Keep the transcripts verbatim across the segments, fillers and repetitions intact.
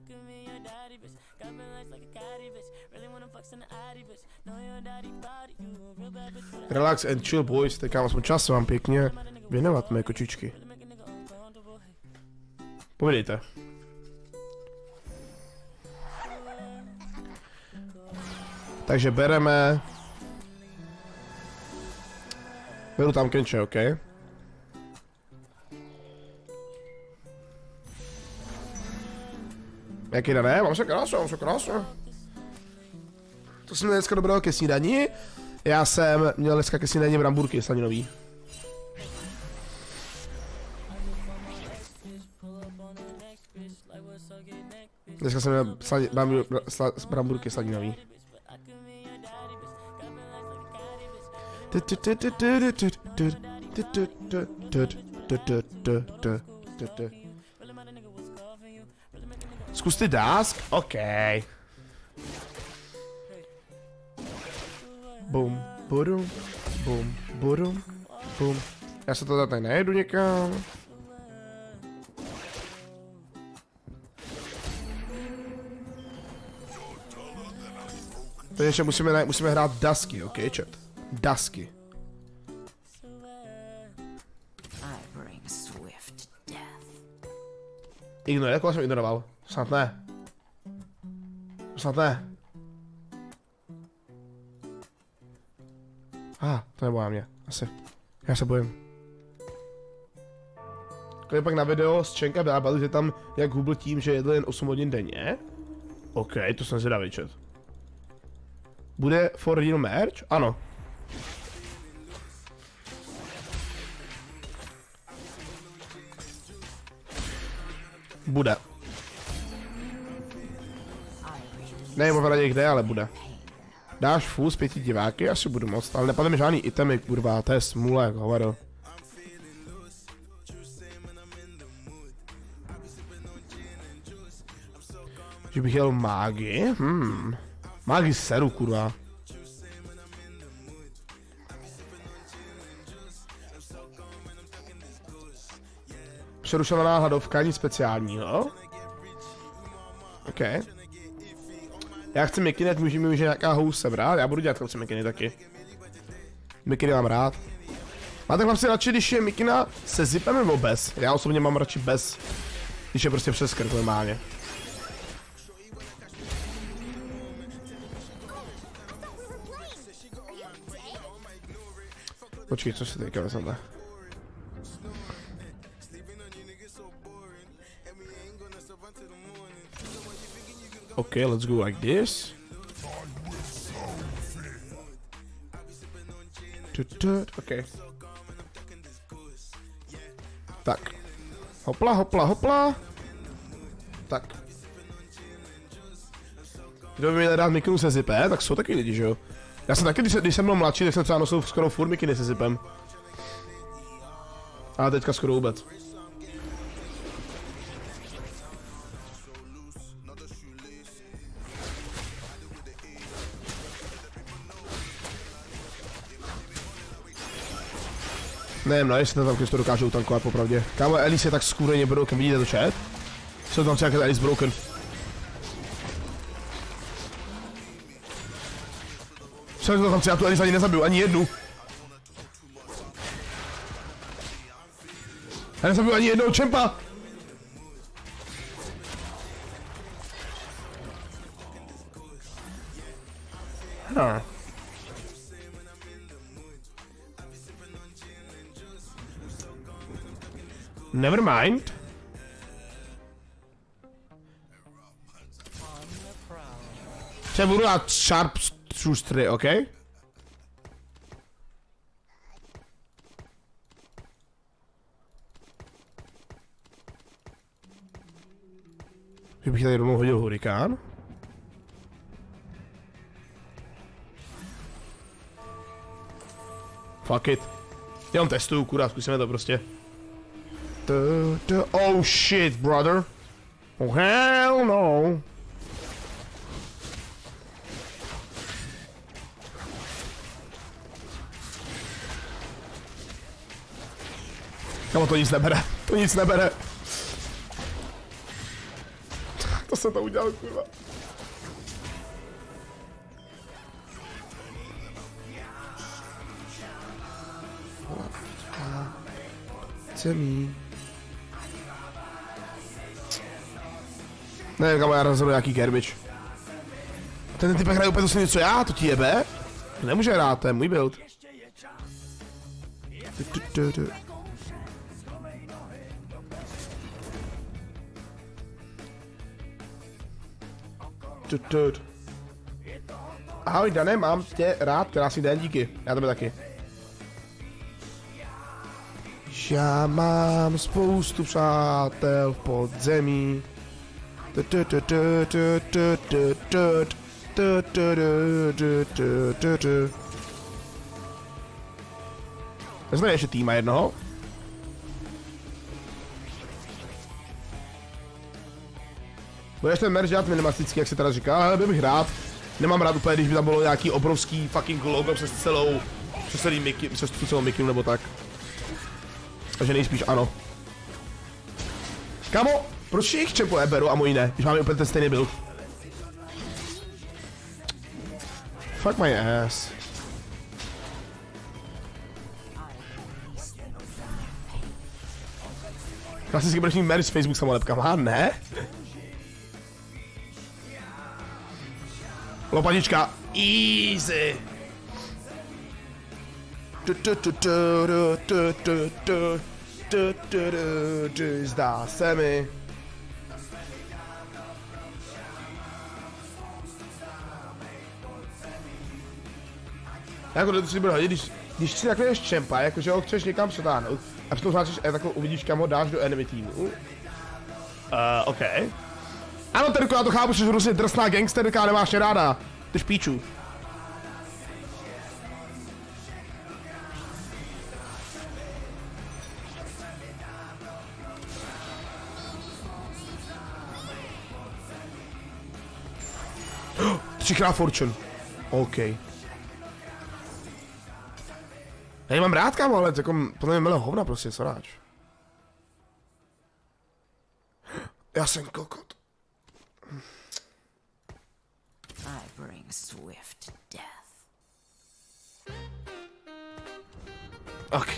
Relax and chill boys, teďka aspoň čas vám pěkně věnovat mé kočičky. Povědejte. Takže bereme... Beru tam Kenče, OK? Jak jde, ne? Mám se krásu, mám se krásu. To jsem dneska dobrého ke snídani. Já jsem měl dneska ke snídani bramburky slaninový. Dneska jsem měl slani, brambur, sla, bramburky slaninový. Zkus ty dásk? OK. Bum, budum, bum, budum, bum. Já se to tady nejedu někam. Takže musíme, musíme hrát dasky, OK, chat? Dasky. Ignoruje, jako jsem ignoroval. Snad ne. Snad ne. Ah, to nebojí mě. Asi. Já se bojím. Když pak na video z Čenka vyábali, že tam jak hubl tím, že jedl jen osm hodin denně. OK, to jsem zvědavý, chat. Bude for real merch? Ano. Bude. Nevím opravdu kde, ale bude. Dáš full z pěti diváky, asi budu moct, ale nepadne mi žádný itemy, kurva, to je smůla jako hovado. Že bych jel mágy? Hmm. Mágy seru, kurva. Přerušovaná hladovka, nic speciálního. OK. Já chci mikiny, může mi, že nějaká hous sebrat, já budu dělat chlapci mikiny taky. Mikiny mám rád. Máte chlapci radši, když je mikina se zipem nebo bez? Já osobně mám radši bez, když je prostě přes krk normálně. Počkej, co se teďka vezme? Okay, let's go like this. Okay. Tak. Hopla, hopla, hopla. Tak. Kdo by měl dát mikinu se zipem, tak jsou taky lidi, že jo? Já jsem taky, když, když jsem byl mladší, tak jsem třeba nosil skoro furt mikiny se zipem. A teďka skoro vůbec. Nevím, no, jestli to tam to dokáže utankovat popravdě. Kámo, Elise je tak skůreně broken, vidíte to chat? Jsou tam třeba Elise broken. Co to tam třeba tu Elise ani nezabiju, ani jednu. Já nezabiju ani jednou čempa. No. Never mind. Třeba budu dát sharp šustry, OK? Že bych tady rovnou hodil hurikán. Fuck it. Jenom testuju, kurá, zkusíme to prostě. Du, du. Oh shit, brother. Oh hell no. Kamo, to nic nebere. To nic nebere. To jsem to udělal, kurva. Zemí. Ne, kamo, já rozhodu nějaký garbage. A ten typek hraje úplně to stejně co já, to ti jebe? To nemůže hrát, to je můj build. Ahoj Dané, mám tě rád, krásný den, díky. Já tebe taky. Já mám spoustu přátel v podzemí. Vezme ještě týma jednoho. Budeš ten merch dělat minimalisticky, jak se teda říká, ale bych rád. Nemám rád úplně, když by tam bylo nějaký obrovský fucking logo přes celou, přes celý Mickey, přes tu celou Mickey nebo tak. Takže nejspíš ano. Kamo, proč jejich čempo beru a můj ne, když máme úplně ten stejný build? Fuck my ass. Klasický budeš mít merch z Facebook samolepkama, a ne? Lopatička, easy. Zdá se mi. Jako to si bude hodit, když, když si takhle ješ čempa, jakože ho chceš někam přetáhnout a přitom znáčeš e, takhle uvidíš, kam ho dáš do enemy týmu. Uh, OK. Ano, Terko, já to chápu, že jsi hrozně drsná gangsterka, nemáš mě ráda. Ty špíču. Třikrát Fortune. OK. Já mám rád, kámo, ale jako, podle mě mele hovna prostě, co ráč. Já jsem kokot. I bring swift death. Ok.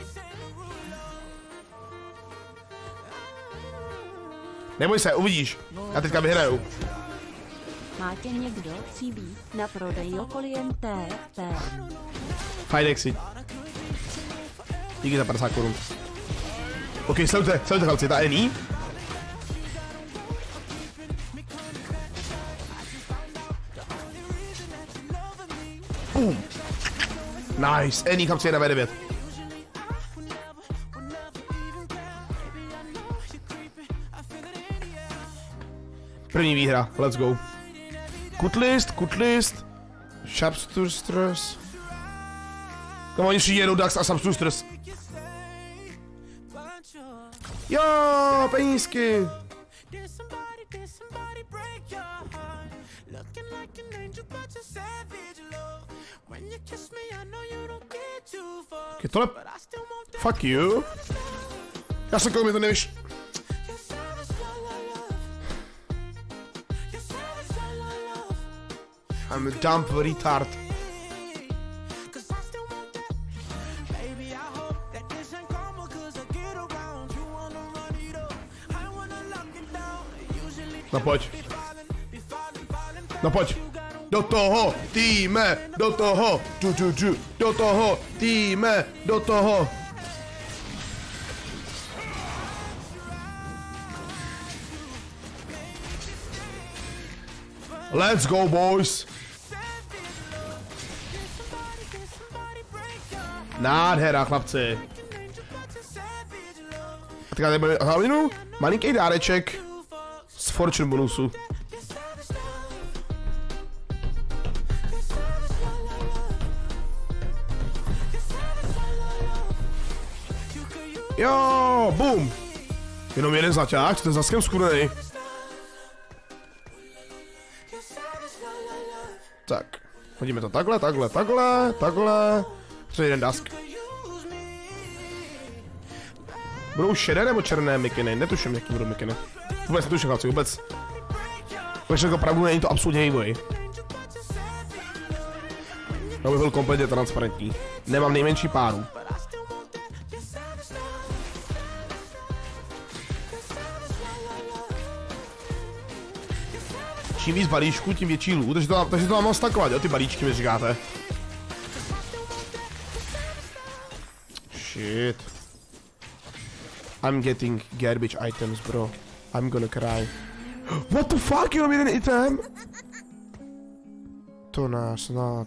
Neboj se, uvidíš. Já teďka vyhraju. Má tě někdo cíbí na prodej okolien T P. Fajnexi. Díky za padesát korun. OK, sledujte, sledujte chlapci, ta Ení. Boom. Nice, Ení chlapci jedna vé devět. První výhra, let's go. Kutlist, kutlist. Sharpshooters. Tam oni všichni jedou Dax a Sharpshooters. Jo, penízky. Je tohle... Fuck you. Já se komu mi to nevíš. I'm a dumb retard. No pojď. No pojď. Do toho, týme, do toho, tu, tu, tu, do toho, týme, do toho. Let's go, boys. Nádhera, chlapci. A teďka tady bude hlavinu, malinký dáreček z Fortune bonusu. Jo, boom. Jenom jeden zaťák, to je zaskem skurnej. Tak, hodíme to takhle, takhle, takhle, takhle. Co jeden dask. Budou šedé nebo černé mikiny? Netuším, jaký budou mikiny. Vůbec netuším, chlapci, vůbec. Takže jako pravdu není to absolutně vývoj. Já bych byl kompletně transparentní. Nemám nejmenší páru. Čím víc balíčků, tím větší lůd, takže to, takže to mám stakovat, jo, ty balíčky mi říkáte. Shit. I'm getting garbage items, bro. I'm gonna cry. What the fuck, jenom jeden item? To nás snad.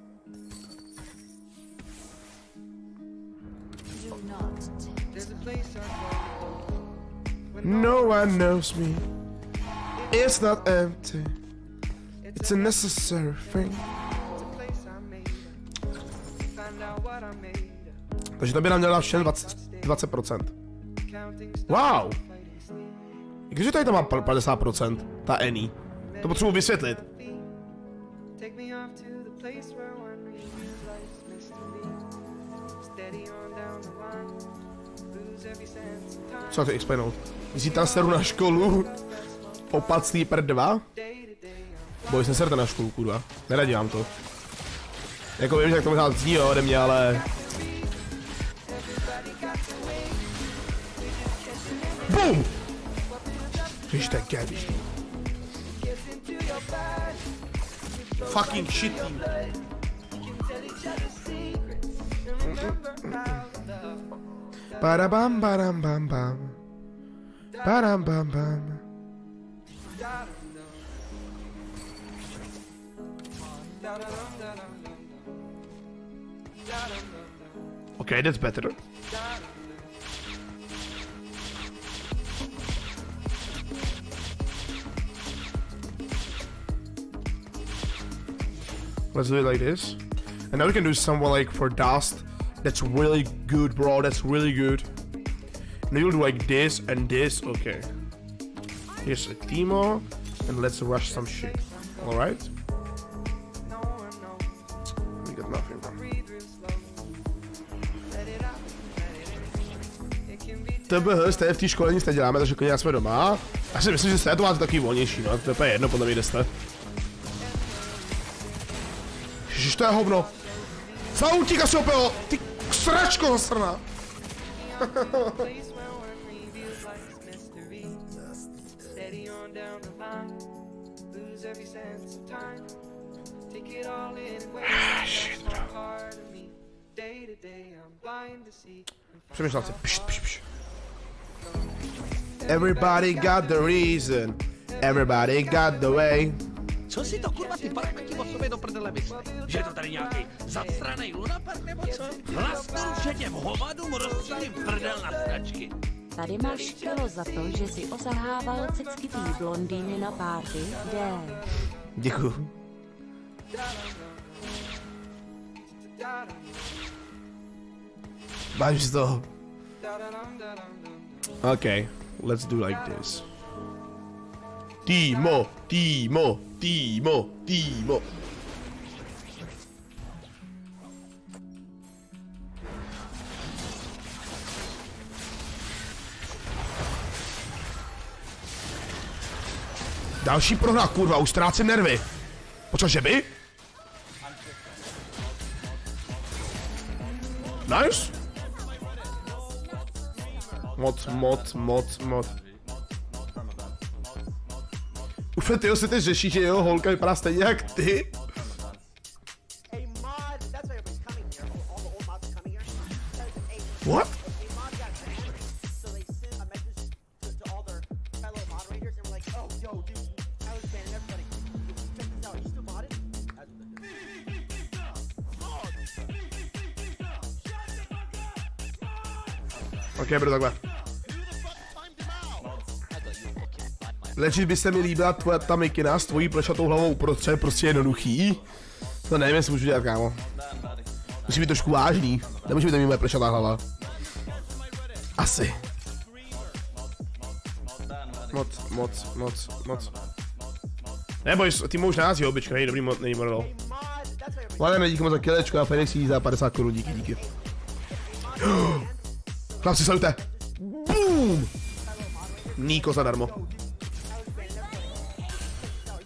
No one knows me. It's not empty. It's a necessary thing. Takže to by nám mělo všem dvacet procent. Wow! Když tady to má padesát procent, ta Annie. To potřebuji vysvětlit. Co to explainout? Zítra seru na školu. Opat Sleeper dva? Boj, jsem serte na školu, kurva. Neradí vám to. Jako vím, že jak to možná zní, jo, ode mě, ale... BOOM! Ježiš, to je garbage. Fucking shit, team. Barabam, baram, bam, bam. Baram, bam, bam. Okay, that's better. Let's do it like this. And now we can do someone like for dust. That's really good, bro. That's really good. And you'll do like this and this. Okay. Here's a Timo. And let's rush some shit. Alright? We got nothing, bro. T B H, jste v té škole nic neděláme, takže klidně jsme doma. Já si myslím, že jste to máte takový volnější, no. To je jedno, podle mě, kde jste. Ježiš, to je hovno. Fautík asi opěl, ty sračko zasrná. Shit, bro. Přemýšlám si, pšt, pšt, pšt. Everybody got the reason, everybody got the way. Co si to kurva ty parchmenti o sobě do prdele myslí? Že je to tady nějaký zastranej lunapark nebo co? Hlas ruše těm hovadům rozstřílím prdel na stačky. Tady máš kilo za to, že si osahával ceckitý blondýny na párty, D. Děkuju. Máš to. Okay, let's do like this. Timo, Timo, Timo, Timo. Další prohra, kurva, už ztrácím nervy. Počkej, že by? Nice. Moc, moc, moc, moc. Uf, tyjo, se teď řeší, že jeho holka vypadá stejně jak ty. What? Ok, budu takhle. Legit by se mi líbila tvoje ta mikina s tvojí plešatou hlavou uprostřed, prostě jednoduchý. To nevím, jestli můžu dělat, kámo. Musí být trošku vážný. Nemůže být moje plešatá hlava. Asi. Moc, moc, moc, moc. Neboj, ty už nás jo, bička, není dobrý, není model. Vládeme díky moc za kilečko a Fenix jí za padesát korun, díky, díky. Chlapci, salute! Boom! Níko zadarmo.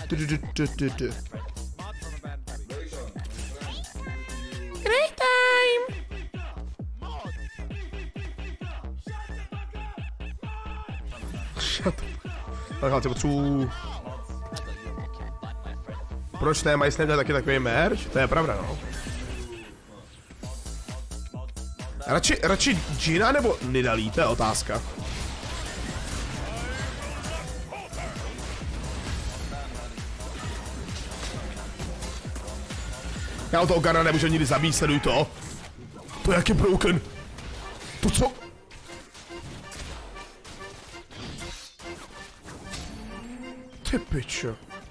Great time! Shut up. Tak ale potřebuji... Proč ne, mají snad taky takový merch? To je pravda, no. Radši, radši Gina nebo Nidalee, to je otázka. Já toho Gana nemůžu nikdy zabít, sleduj to. To jak je broken. To co? Ty pičo.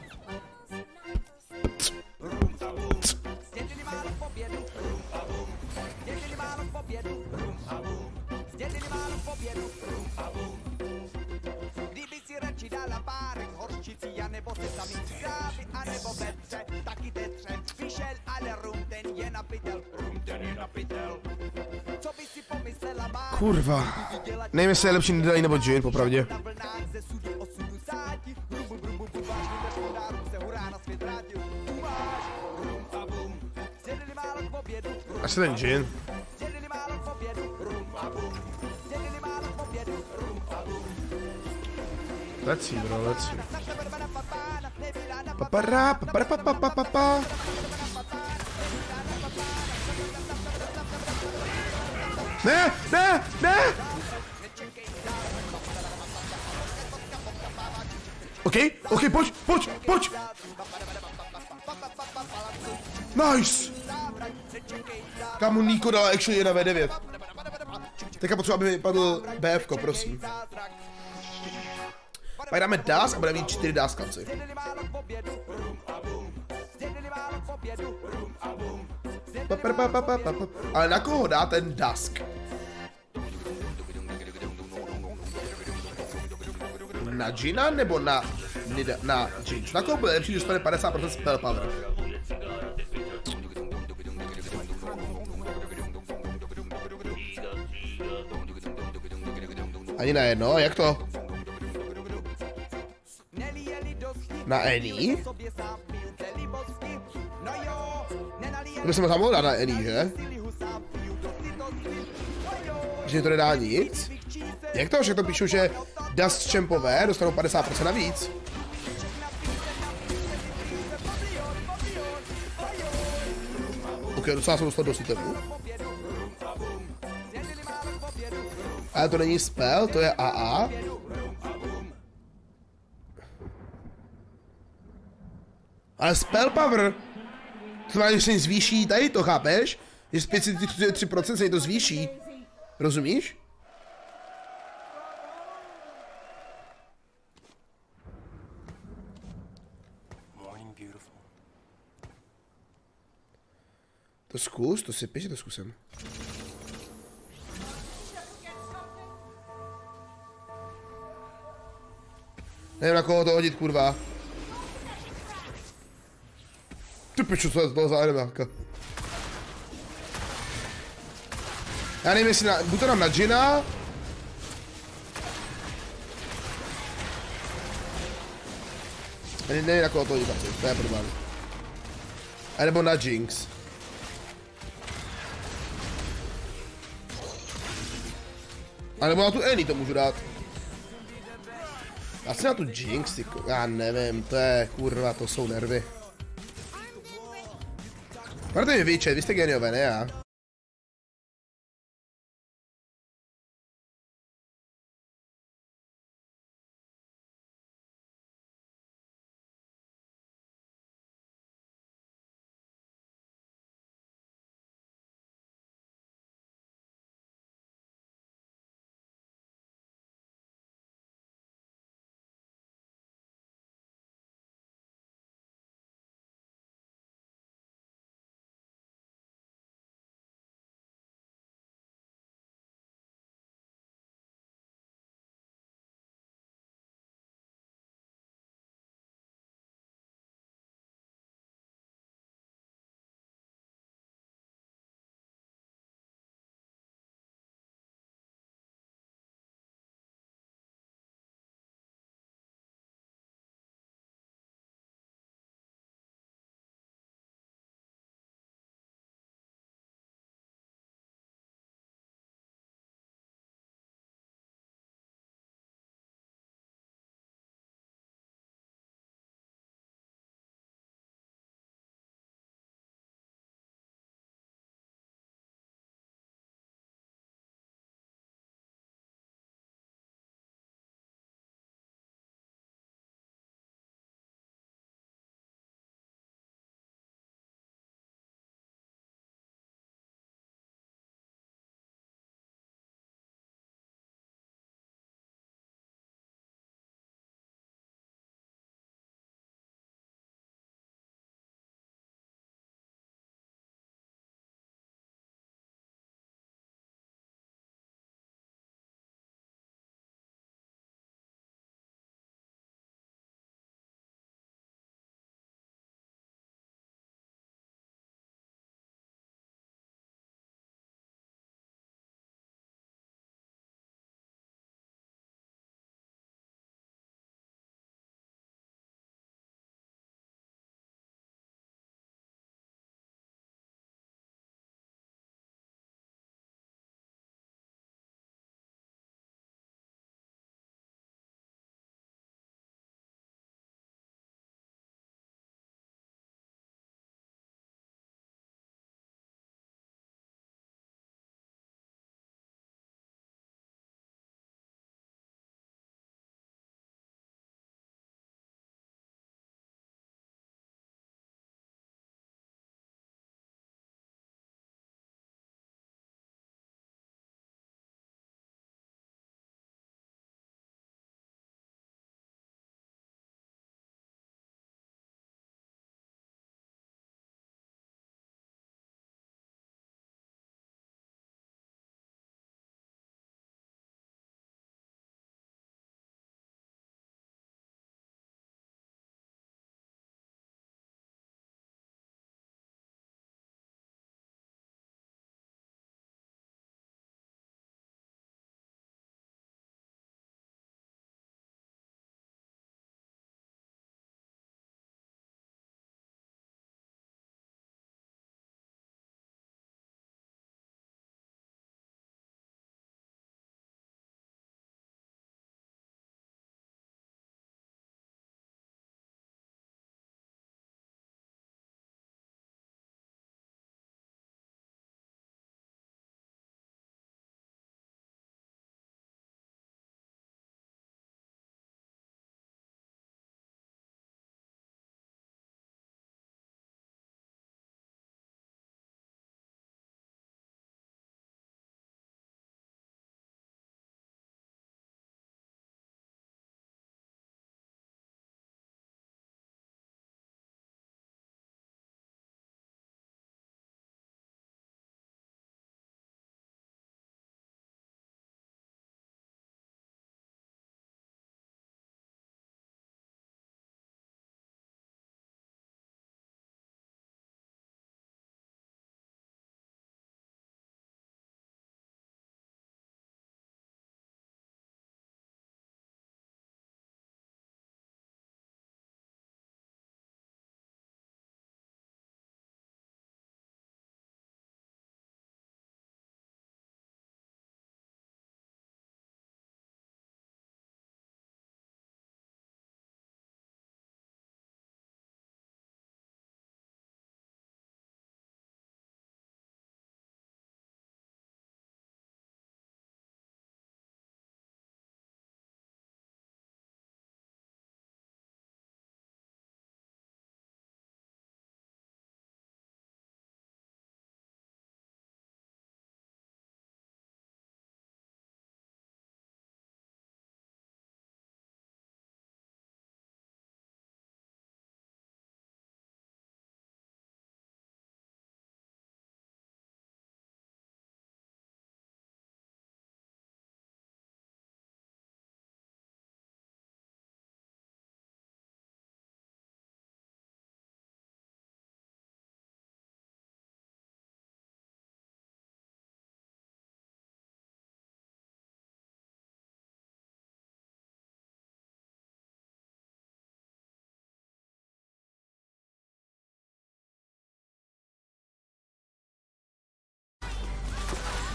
Kdyby si radši dala párek horčicí, anebo se sami krávy, anebo vepře, taky tetře, vyšel, ale rum ten je na pytel, rum ten je na pytel. Co by si pomyslela má? Kurva. Nevím, jestli je lepší Nidalee nebo Jin, popravdě. Na vlnách ze sudu osudu sáti, rum bum bum bum bum, vážný bez podáru se hurá na svět vrátil. Umáš, rum a bum, sjedli málo k obědu, rum Asi ten Jin. sjedli málo k obědu, rum a bum, sjedli málo k obědu, rum a bum. Let's see, bro, let's see. Papara, papara, papara, papara. Ne, ne, ne! OK, OK, pojď, pojď, pojď! Nice! Kámo, Niko dala actually jedna V devět. Teďka potřeba, aby mi padl BFko, prosím. Pak dáme das a budeme mít čtyři daskanci. Ale na koho dá ten dask? Na Gina nebo na Nida, na Jinx? Na koho bude lepší, když dostane padesát procent spell power? Ani na jedno, jak to? Na Annie? To bychom tam mohl dát na Annie, že? Že to nedá nic? Jak to, že to píšu, že Dust Champové dostanou padesát procent navíc? Ok, docela jsem dostal dost itemů. Ale to není spell, to je A A. Ale spell power, to znamená, že se jim zvýší tady to, chápeš? Že z pět set třicet tři procent se jim to zvýší. Rozumíš? To zkus, to si píš, to zkusím. Nevím, na koho to hodit, kurva. Ty piču, co je to za animálka? Já nevím, jestli na, buď to dám na Gina. Nevím, na koho to hodit, to je problém. A nebo na Jinx. A nebo na tu Annie to můžu dát. Asi na tu Jinx, já nevím, to je kurva, to jsou nervy. Máte mi výčet, vy jste geniové, ne já.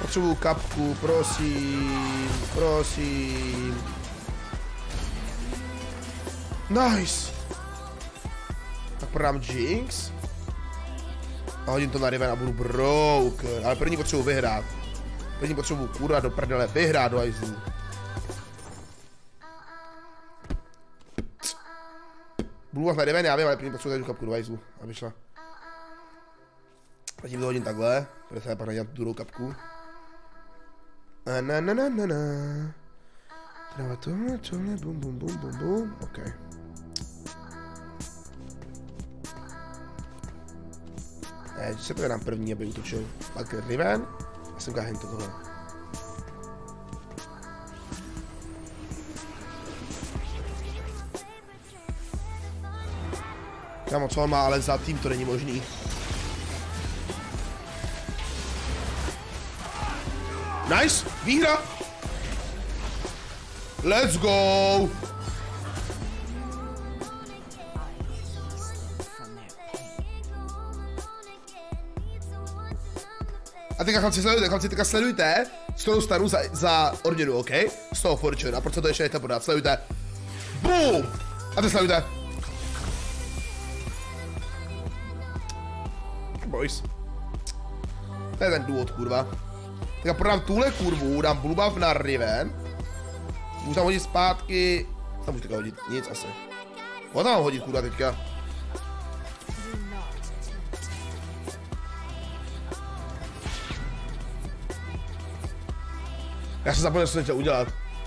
Potřebuju kapku, prosím, prosím. Nice. Tak prodám Jinx. A hodím to na Riven a budu broken. Ale první potřebuji vyhrát. První potřebuji kurva do prdele vyhrát do hajzlu. Budu vás na Riven, já vím, ale první potřebuji tady tu kapku do hajzlu, aby šla. A tím to hodím takhle, protože se pak nadělám tu druhou kapku. Na na na na na na. Dávat tohle, tohle, bum bum bum bum bum, ok. Ne, se to dám první, aby útočil. Pak Riven a jsem káhen to tohle. Kámo, co on má, ale za tým to není možný. Nice, výhra! Let's go! A teďka chlapci sledujte, chlapci teďka sledujte, z toho stanu za, za Orninu, ok? Z toho Fortune, a proč se to ještě nechce podat, sledujte. Boom! A teď sledujte. Boys. To je ten důvod, kurva. Teďka prodám tuhle kurvu, dám blue buff na Riven. Můžu tam hodit zpátky. Tam můžu teďka hodit nic asi. Ho tam mám hodit kurva teďka. Já se zapomněl, co jsem chtěl udělat.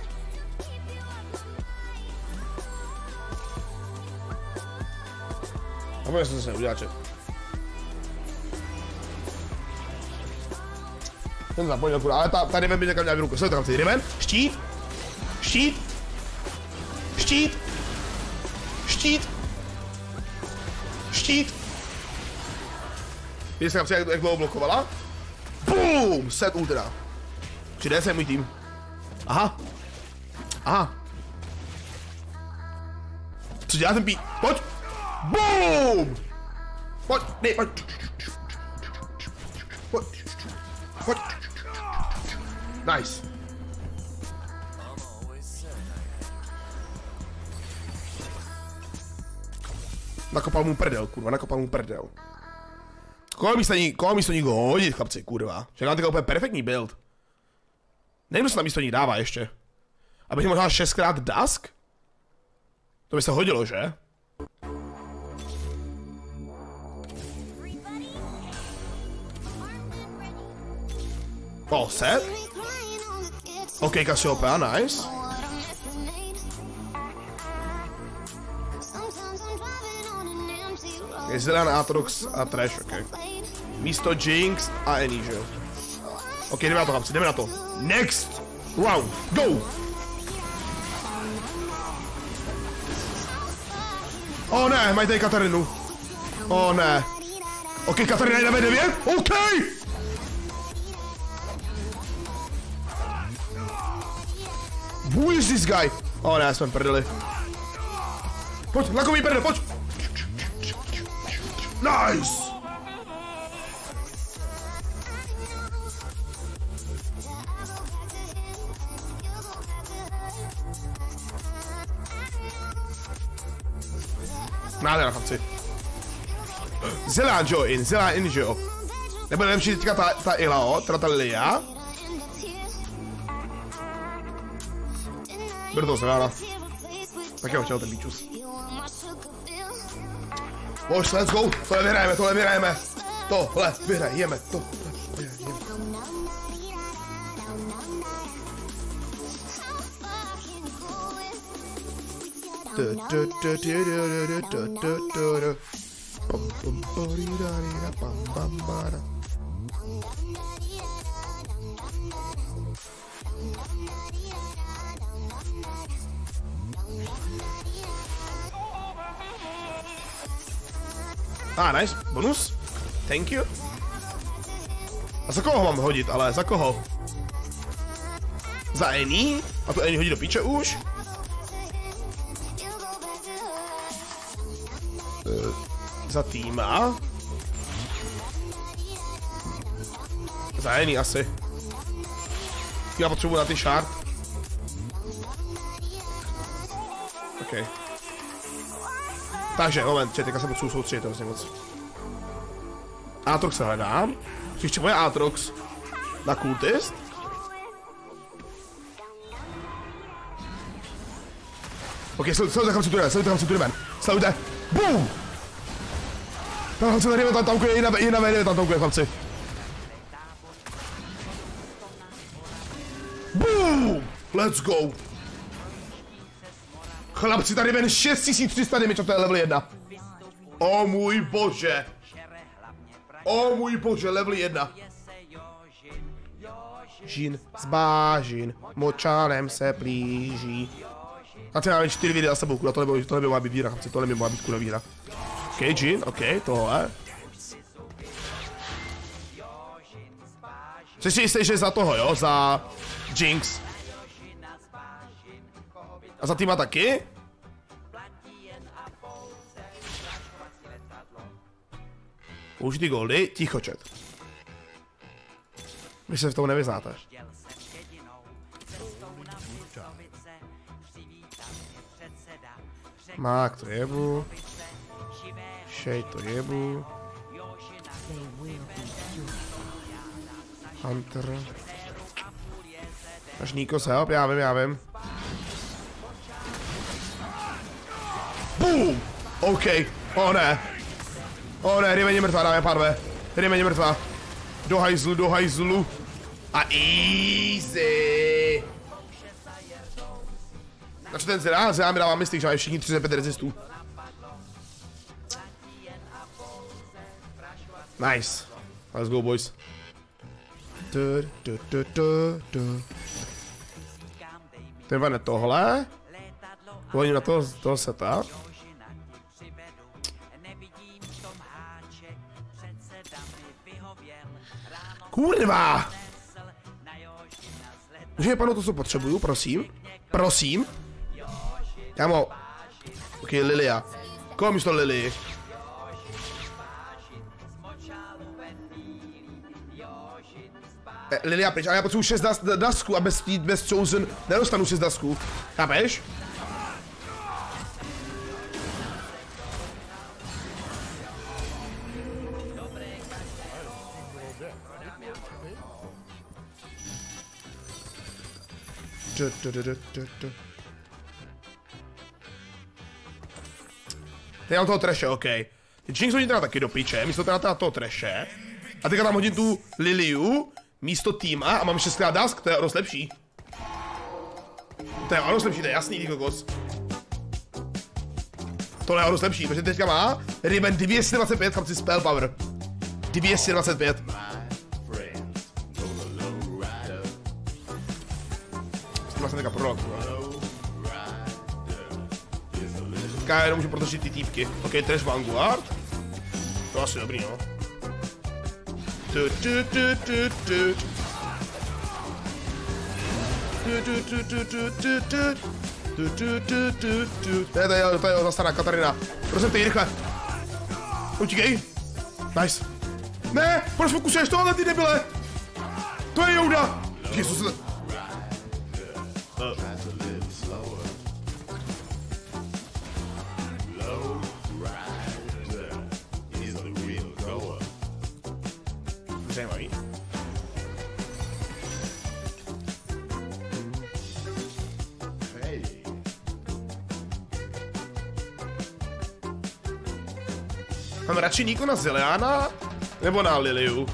Zapomněl jsem, co jsem udělat, čet. Jsem zapomněl, kurva, ale ta, ta Riven by někam měla v ruku. Sledujte tam chci, Riven, štít, štít, štít, štít, štít. Vidíte tam chci, jak, jak dlouho blokovala? Boom, set ultra. Přijde se můj tým. Aha. Aha. Co dělá ten pí? Pojď. Boom. Pojď, nej, pojď. Pojď. Pojď. Nice. Nakopal mu prdel, kurva, nakopal mu prdel. Koho místo ní, koho místo ní go hodit, chlapci, kurva. Že mám takový úplně perfektní build. Nevím, co tam místo ní dává ještě. Abych možná šestkrát Dusk? To by se hodilo, že? Oh, set? OK, Cassiopeia, nice. Je Zilean, Aatrox a Thresh, OK. Místo Jinx a Annie, že jo? OK, jdeme na to, chlapci, jdeme na to. Next round, go! Oh ne, mají tady Katarinu. Oh ne. OK, Katarina je na V devět? OK! Who is this guy? Oh ne, jsme prdeli. Pojď, lakový prdel, pojď! Nice! Nádhera, chlapci. Zilean, jo, in, Zilean, in, jo. Nebo nevím, či teďka ta, ta Ilao, teda ta Lilia. Bude to Zileana. Tak jo, chtěl ten Beachus. Bož, let's go, tohle vyhrajeme, tohle vyhrajeme. Tohle vyhrajeme, tohle vyhrajeme. Ah, nice, bonus. Thank you. A za koho mám hodit, ale za koho? Za Annie? A tu Annie hodí do píče už? Uh, za týma? Za Annie asi. Já potřebuji na ty shard. OK. Takže, moment, teďka se potřebuji soustředit, to je moc. Aatrox se hledám. Ještě moje Aatrox. Na kultist. OK, sledujte, kam si tu jdeme, sledujte, kam si tu jdeme. Sledujte. BOOM! Tam chlapci, tady tam tankuje, jiná, jiná vejde, tam tankuje, chlapci. BOOM! Let's go! Chlapci, tady ven šest tisíc tři sta damage, to je level jedna. O můj bože. O můj bože, level jedna. Žin z bážin, močánem se plíží. A teď máme čtyři videa za sebou, kuda, to nebylo, to nebylo má být víra, chlapci, to nebylo má být kuda víra. OK, Jin, OK, tohle. Jsi si jistý, že za toho, jo, za Jinx. A za týma taky? Použitý goldy, ticho chat. Vy se v tom nevyznáte. Mák to jebu. Shade to jebu. Hunter. Až Nikos help, já vím, já vím. Boom! OK, o ne. O ne, Riven je mrtvá, dáme pánové. Riven je mrtvá. Do hajzlu, do hajzlu. A easy. Takže ten zrá, zrá mi dává mystik, že máme všichni třicet pět rezistů. Nice. Let's go, boys. Du, du, du, du, du. Ten ne tohle. Pojďme na toho, toho seta. Kurva! Můžeme panu to, co potřebuju, prosím? Prosím? Kámo. OK, Lilia. Koho místo Lily? Eh, Lilia pryč, ale já potřebuji šest das, dasků a bez, bez Chosen nedostanu šest dasků. Chápeš? Du, du, du, du, du, du. Teď mám toho treše, OK. Jinx hodím teda taky do piče, místo teda, teda toho treše. A teďka tam hodím tu Liliu, místo týma a mám šestkrát dask, to je dost lepší. To je dost lepší, to je jasný, ty kokos. Tohle je dost lepší, protože teďka má Riven dvě stě dvacet pět, chlapci, spell power. dvě stě dvacet pět. Vlastně teďka prolog. Teďka jenom můžu protočit ty týpky. OK, Trash Vanguard. To asi dobrý, no. Tu, tu, tu, tu, tu. Tu, tu, tu, tu, tu, tu, tu. Tu, tu, tu, tu, tu. To je, to je, to je ta stará Katarina. Prosím tě, rychle. Utíkej. Nice. Ne, proč fokusuješ tohle, ty debile? To je Yoda. Jezus. Zajímavý. Mám radši Niko na Zileana nebo na Liliu?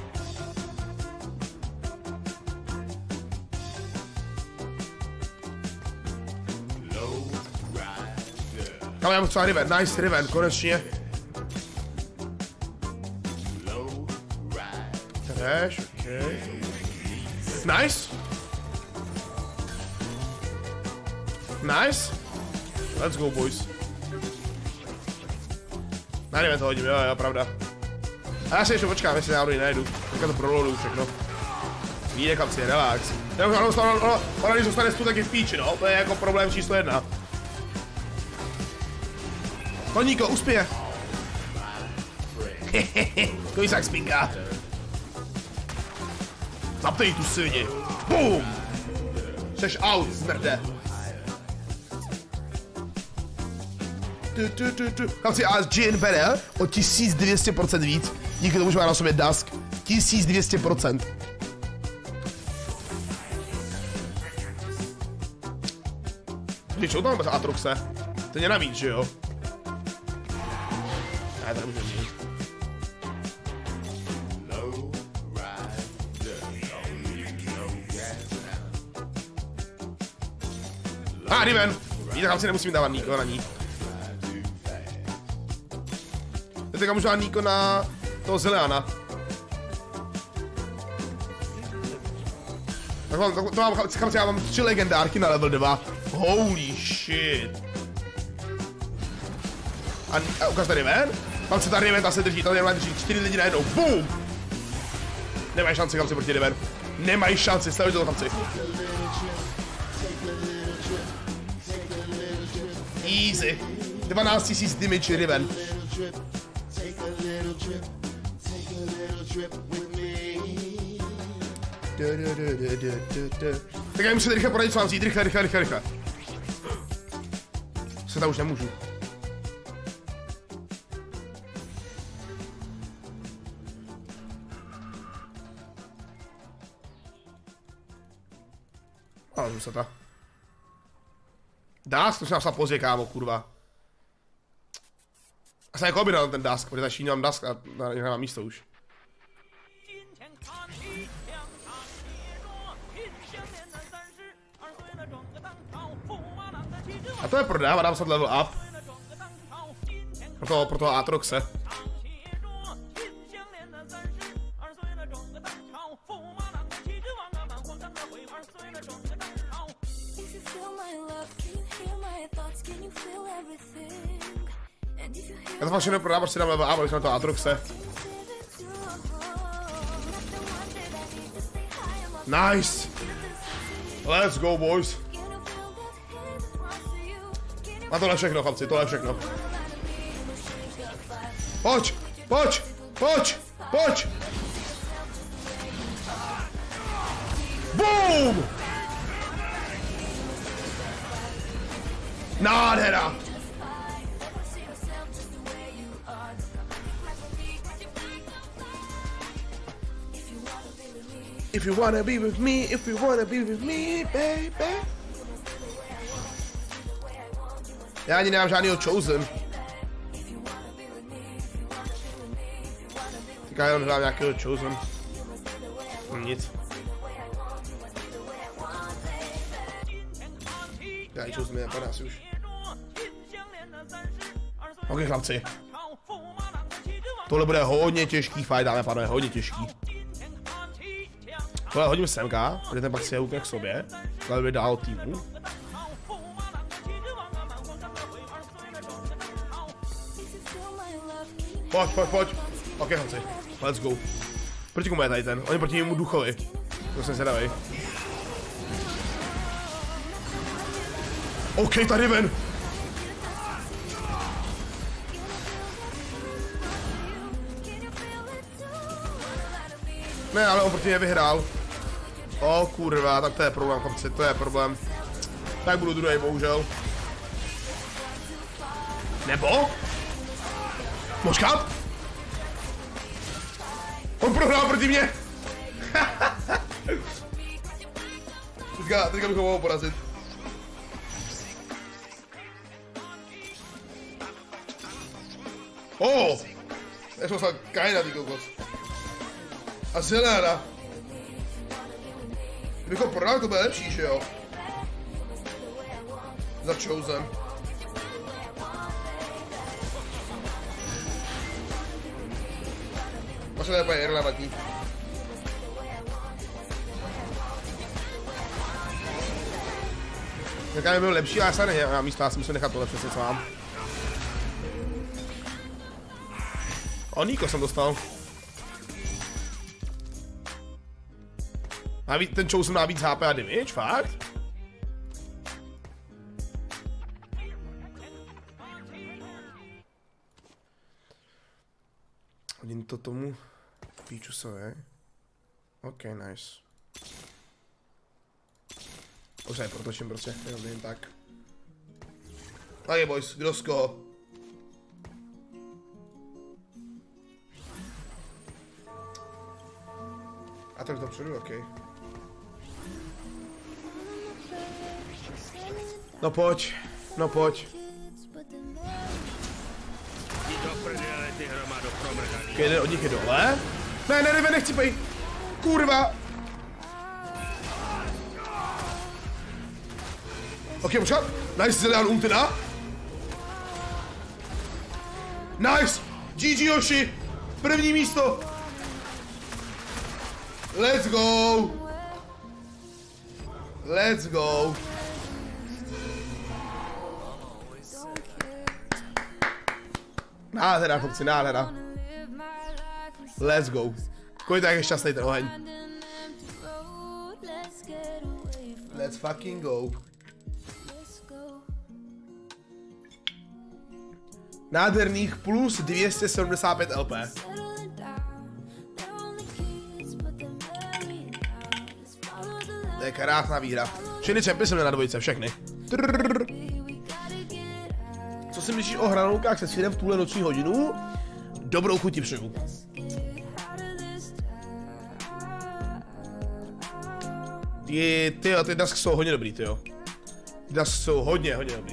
Ale já mám třeba Riven, nice Riven, konečně. Trash, okay. Nice. Nice. Let's go, boys. Na Riven to hodím, jo, jo, pravda. A já si ještě počkám, jestli náhodou najdu. Teďka to proloduju všechno. Víde, chlapci, relax. Ona, ona, ona, ona když zůstane tu, tak je v píči, no. To je jako problém číslo jedna. Koníko, uspěje. Hehehe, kojísák spinká. Zaptej tu svině. Boom! Seš out, zmrde. Tu, tu, tu, tu. Chlapci, a Jin bere o tisíc dvě stě procent víc. Díky tomu, že má na sobě Dusk. tisíc dvě stě procent. Když jsou tam bez Aatroxe? To je navíc, že jo? Ne, to nemůžeme mít. Ah, Riven! Víte, kam si nemusím dávat Niko na ní. Teďka můžu dát Niko na toho Zeleana. Tak mám, to, to mám, kam si já mám tři legendárky na level dva. Holy shit. A, a ukáž tady Riven? Mám se tady Riven, ta se drží, tady Riven drží čtyři lidi najednou. Boom! Nemají šanci, kamci, proti Riven. Nemají šanci, sledujte to, kamci. Easy. dvanáct tisíc damage Riven. Tak já musím rychle poradit, co mám vzít, rychle, rychle, rychle, rychle. Se tam už nemůžu. Ale už se ta. Dusk, to jsem napsal pozdě, kámo, kurva. A jsem jako objednal ten Dusk, protože tady mám Dusk a nemám místo už. A to je prodává, dám se level up. Pro toho, pro toho Aatroxe. Já to fakt všechno prodám, protože si dám level up, abych na to Aatroxe. Nice! Let's go, boys! A tohle všechno, chlapci, tohle všechno. Pojď, pojď, pojď, pojď! Boom! Nádhera! If you wanna be with me, if you wanna be with me, baby. Já ani nemám žádnýho Chosen. Říká jenom, že mám nějakého Chosen. Nic. Já i Chosen mi nepadá asi už. Ok, chlapci. Tohle bude hodně těžký fight, dáme pánové, hodně těžký. Tohle hodím semka, protože ten pak si je úplně k sobě. Tohle by dál týmu. Pojď, pojď, pojď. Ok, holci. Let's go. Proti komu je tady ten? On je proti němu duchovi. To jsem zvědavej. Ok, tady ven. Ne, ale on proti mě vyhrál. O kurva, tak to je problém, chlapci, to je problém. Tak budu druhý, bohužel. Nebo? Počkat! On prohrál proti mě! teďka, teďka bych ho mohl porazit. Oh! Já jsem se kajna, ty kokos. A Zeleana. Kdybych ho prodal, to bude lepší, že jo? Za Chosen. Možná to je úplně irrelevantní. Jaká by byl lepší, ale já se na místo, já si musím nechat tohle přesně, co mám. O, Niko jsem dostal. Má víc, ten Chosen má víc H P a damage, fakt? Hodím to tomu Píčusovi. Ok, nice. Už se protočím prostě, jenom jen tak. Tak boys, kdo z koho? A tak dopředu, ok. No pojď, no pojď. Ok, jeden od nich je dole. Ne, ne, ne, nechci pej. Kurva. Ok, počkat. Nice, Zelian ultina. Nice. G G Yoshi. První místo. Let's go. Let's go. Nádhera, chlapci, nádhera. Let's go. Kolik tak je šťastný ten oheň. Let's fucking go. Nádherných plus dvě stě sedmdesát pět L P. To je krásná výhra. Všechny čempy jsem měl na dvojice, všechny. Trrr. Co si myslíš o hranoukách se svědem v tuhle noční hodinu? Dobrou chuti přeju. Ty, ty, ty dasky jsou hodně dobrý, ty jo. Ty dasky jsou hodně, hodně dobrý.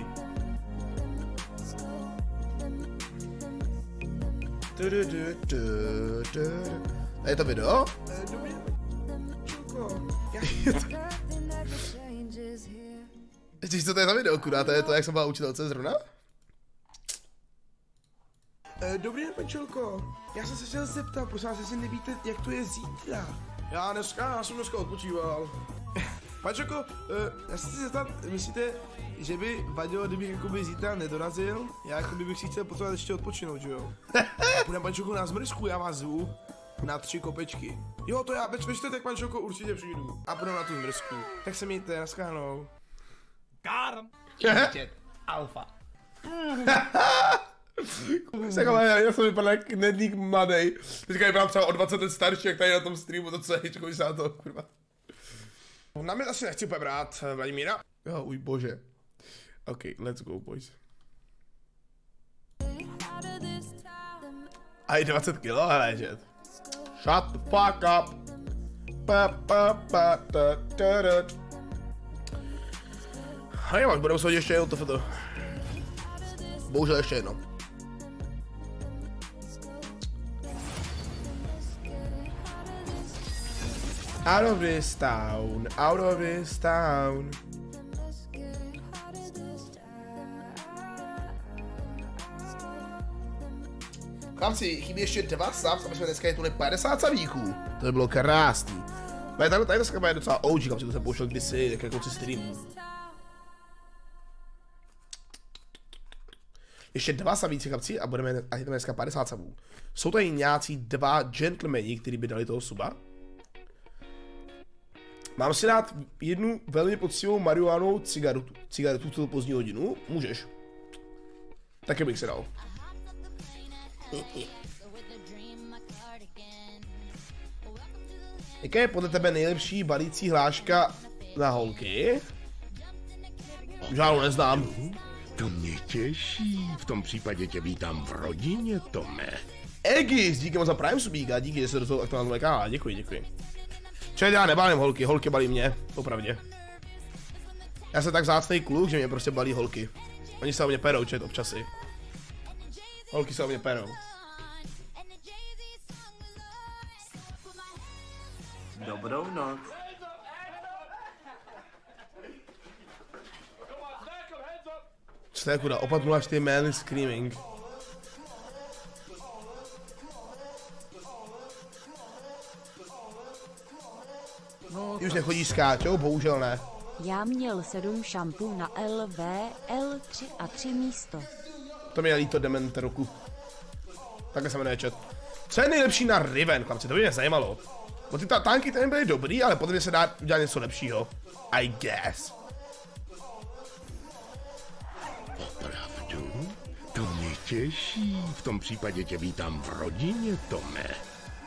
A je to video? Víš, co to je za video, kurá? To je to, jak jsem byla učitelce zrovna? Dobrý den, pančelko. Já jsem se chtěl zeptat, prosím vás, jestli nevíte, jak to je zítra. Já dneska, já jsem dneska odpočíval. Pančelko, já se chci zeptat, myslíte, že by vadilo, kdybych jakoby zítra nedorazil? Já jakoby bych si chtěl potřebovat ještě odpočinout, že jo? Půjdem, pančelko, na zmrzku, já vás zvu na tři kopečky. Jo, to já, bečte, tak pančelko, určitě přijdu. A půjdem na tu zmrzku. Tak se mějte, naschánou. Karm. Alfa. Sakové, já jsem vypadal jak nedník mladej. Teďka vypadám třeba o dvacet let starší, jak tady na tom streamu, to co je, čekoj se na to, kurva. Na mě asi nechci úplně brát Vladimíra. Jo, uj bože. Ok, let's go, boys. A i dvacet kilo, hele, že? Shut the fuck up. Pa, pa, pa, ta, ta, ta. A jo, budeme se hodit ještě jednou to foto. Bohužel ještě jedno. Out of this town, out of this town. Chlapci, chybí ještě dva subs, aby jsme dneska jetuli padesát sabíků. To by bylo krásný. Ale tady, tady dneska bude docela O G, chlapci, to jsem pouštěl kdysi, tak jako konci streamu. Ještě dva sabíci, chlapci, a budeme a jdeme dneska padesát sabů. Jsou tady nějací dva gentlemani, kteří by dali toho suba. Mám si dát jednu velmi poctivou marihuanovou cigaretu, cigaretu v tuto pozdní hodinu? Můžeš. Taky bych se dal. Jaká je podle tebe nejlepší balící hláška na holky? Žádnou neznám. To mě těší, v tom případě tě vítám v rodině, Tome. Egis, díky moc za Prime subíka, díky, že se do toho aktuálně vleká, děkuji, děkuji. Čili já nebalím holky, holky balí mě, popravdě. Já jsem tak vzácnej kluk, že mě prostě balí holky. Oni se o mě perou, čet občasy. Holky se o mě perou. Dobrou noc. Co to je kuda, opat nula čtyři manly screaming. No, už nechodíš s Káčou, bohužel ne. Já měl sedm šampů na L V, L tři a tři místo. To mi je líto, Demente roku. Takhle se jmenuje chat. Co je nejlepší na Riven, chlapci, to by mě zajímalo. Bo ty ta tanky tam byly dobrý, ale potom se dá udělat něco lepšího. I guess. Opravdu? To mě těší, v tom případě tě vítám v rodině, Tome.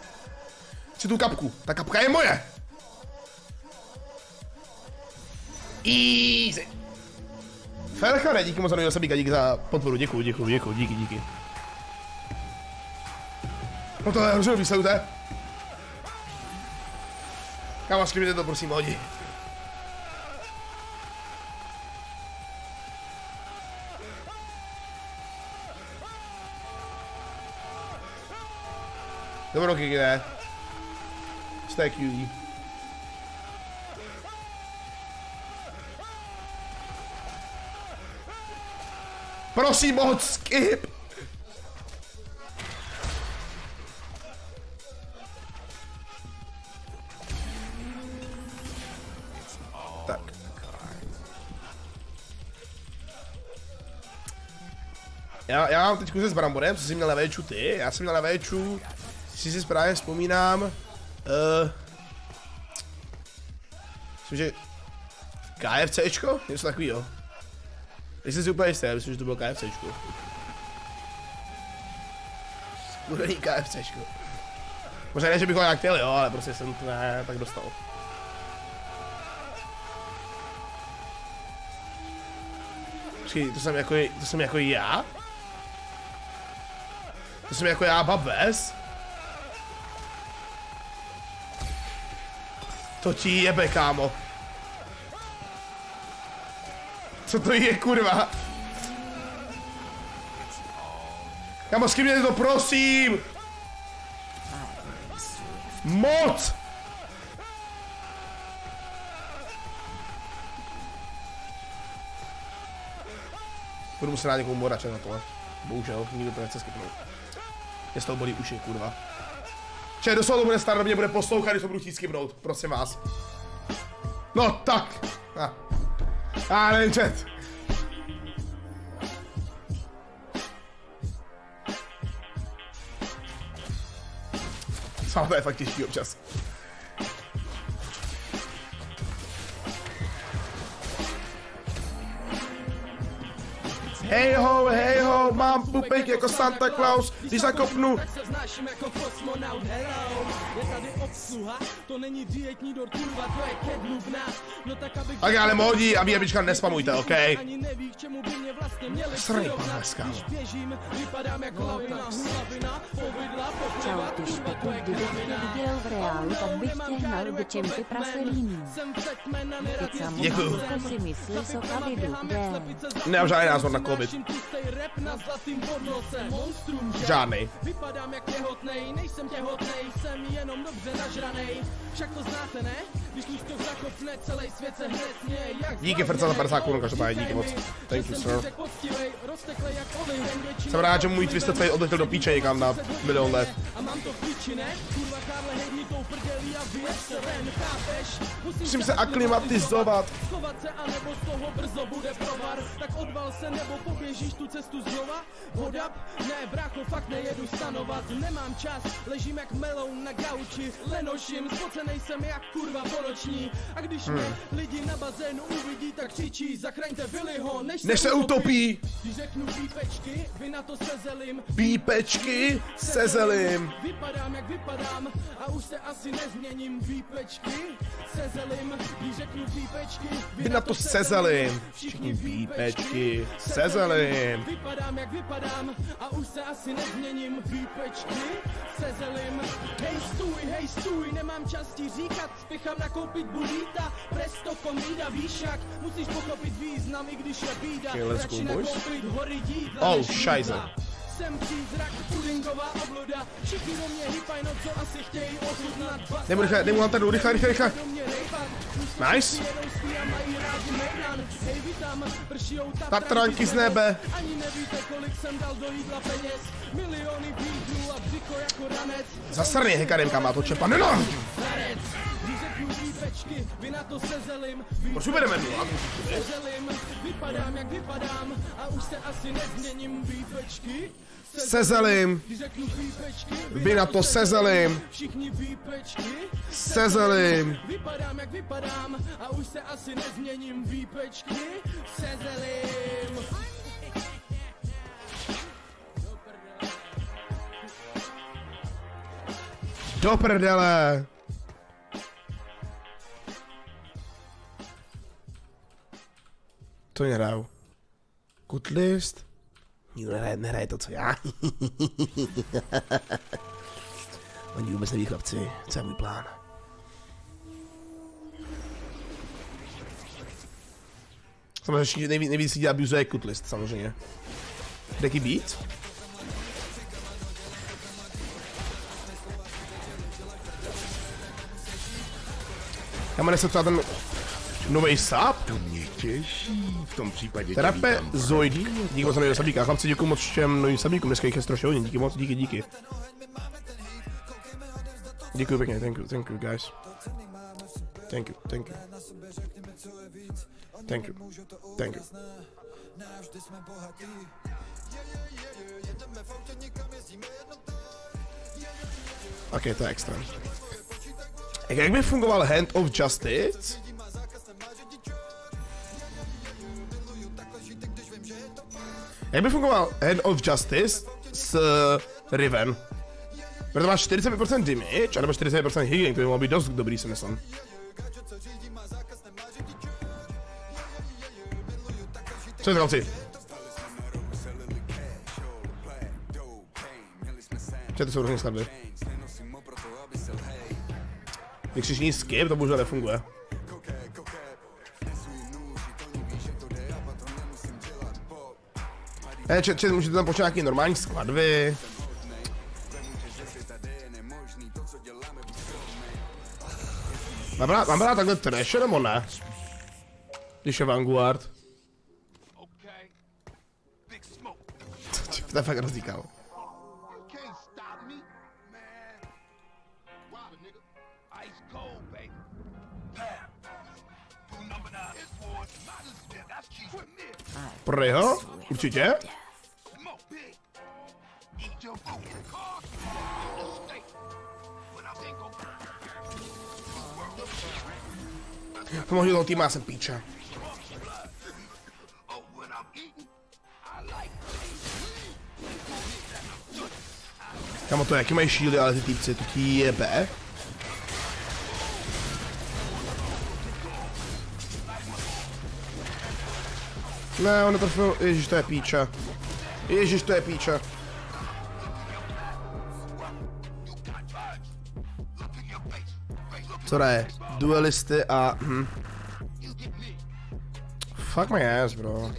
Chci tu kapku, ta kapka je moje! Easy. Felchane, díky moc za nového sabíka, díky za podporu, děkuju, děkuju, děkuju, díky, díky. No to je hrozně dobrý, salute. Kámo, skribněte to, prosím, hodí. Dobro, kikne. Stack you. Prosím moc, skip! Tak. Já, já mám teď kuře s bramborem, co jsi měl na véču ty, já jsem měl na véču, si si správně vzpomínám, uh, myslím, že KFCčko, něco takovýho. Nejsem si úplně jistý, já myslím, že to bylo KFCčko. Skurvený KFCčko. Možná ne, že bych ho nějak chtěl, jo, ale prostě jsem to ne, tak dostal. Počkej, to jsem jako, to jsem jako já? To jsem jako já, Babes? To ti jebe, kámo. Co to je, kurva? Kámo, skipněte to, prosím! Moc! Budu muset dát někomu morače na tohle. Bohužel, nikdo to nechce skipnout. Mě z toho bolí uši, kurva. Čili doslova to bude start, mě bude poslouchat, když to budu chtít skipnout, prosím vás. No tak! Ah. Ah, nevím, chat. Sám to je fakt těžký občas. Hej ho, hej ho, mám pupek jako Santa Claus, když zakopnu. Tak se znáším jako kosmonaut, hello. Je tady obsluha, to není dietní dort, kurva, to je kedlubna. No tak abych... Tak ale modí, aby jebička nespamujte, okej? Ani neví, k čemu by mě vlastně měli Srný pán, když běžím, vypadám jako lavina, hlavina, povidla, Čau, popliva, ty kurva, to je špeku, kdybych tě viděl v reálu, tak bych tě hnal do čemky praselínu. Kecam, Děkuju. co si myslí, soka vyjdu, kde? Nemám žádný názor na covid. Žádnej. Vypadám jak těhotnej, nejsem těhotnej, jsem jenom dobře nažranej. Však to znáte, ne? Když už to zakopne, celý svět se hned směje. Díky Frca za padesát korun, každopádně díky moc. Thank you, sir. Jsem rád, že můj Twisted Fate odletěl do píče někam na milion let. A mám to v píči, ne? Kurva, Karle, hejni tou prdělí a vyjez se ven, chápeš? Musím se aklimatizovat. Schovat se, anebo z toho brzo bude provar. Tak odval se, nebo poběžíš tu cestu znova? Vodap? Ne, brácho, fakt nejedu stanovat. Nemám čas, ležím jak meloun na gauči. Lenoším, spocenej jsem jak kurva poroční. A když mě hmm. lidi na bazénu uvidí, tak křičí, zachraňte Billyho, než, než se utopí. Když řeknu pípečky, vy na to sezelím. Pípečky sezelím. Vypadám jak vypadám a už se asi nezměním. Pípečky sezelím. Když řeknu pípečky, vy na to sezelím. Všichni pípečky sezelím. Vypadám jak vypadám a už se asi nezměním. Pípečky sezelím. Hej stůj, hej stůj, nemám čas ti říkat. Spěchám nakoupit bulíta, presto komída, víš jak. Musíš pochopit význam, i když je bída. Radši nakoupit hory jídla. Oh, šajze. Jsem přízrak, pudingová obluda. Všichni do mě hypaj, no co asi chtějí ochutnat. Nemu rychle, nemu lantadu, rychle, rychle, rychle. Nice. Tatranky z nebe. Ani nevíte, kolik jsem dal do jídla peněz. Miliony výdů a břiko jako ranec. Zasrný hekaremka má to čepa, neno! Vy na to sezelím. Proč ubereme mi? Sezelím, vypadám jak vypadám a už se asi nezměním. Výpečky sezelím. Vy na to sezelím. Všichni výpečky sezelím. Vypadám jak vypadám a už se asi nezměním. Výpečky sezelím. Do prdele. To nehraju. Kutlist. Nikdo nehraje, nehraje to, co já. Oni vůbec neví, chlapci, co je můj plán. Samozřejmě nejvíc, nejvíc lidí abuzuje kutlist, samozřejmě. Jaký beat? Já mám třeba ten nový sub. To mě těší, v tom případě Terape Zoidí, díky moc za nový sabíka. Chlapci, děkuji moc všem novým sabíkům, dneska jich je strašně hodně, díky moc, díky, díky. Děkuji pěkně, thank you, thank you guys. Thank you, thank you. Thank you, thank you. Ok, to je extra. Jak by fungoval Hand of Justice? Jak by fungoval Hand of Justice s uh, Riven? Protože máš čtyřicet pět procent damage, anebo čtyřicet pět procent healing, to by mohlo být dost dobrý, si myslím. Co je to, chlapci? Co to jsou různé skladby? Vykřičný skip, to bohužel nefunguje. Ne, če, če, můžete tam počít nějaký normální skladby. Mám brát, mám brát takhle trash, nebo ne? Když je Vanguard. To je fakt rozdíkal. Prodej ho? Určitě. Pomožu toho týma, já jsem píča. Kamo to, jaký mají shieldy, ale ty týpci, to ti jebe. Ne, on netrfil, ježiš, to je píča. Ježiš, to je píča. Co je? Duelisty a... Hm. Fuck my ass, bro.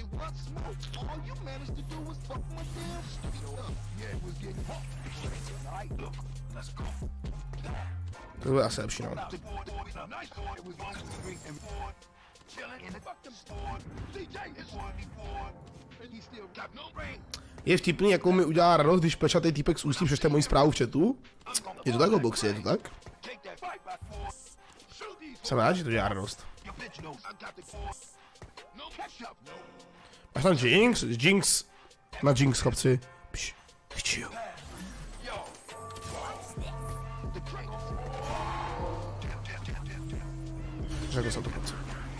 To bude asi lepší, no. Je vtipný, jakou mi udělá radost, když plečatý týpek s ústím přečte moji zprávu v chatu. Je to takhle, boxy, je to tak? Jsem rád, že to dělá radost. Máš tam Jinx? Jinx. Na Jinx, chlapci. Pš, chčiju. Řekl jsem to, chlapci.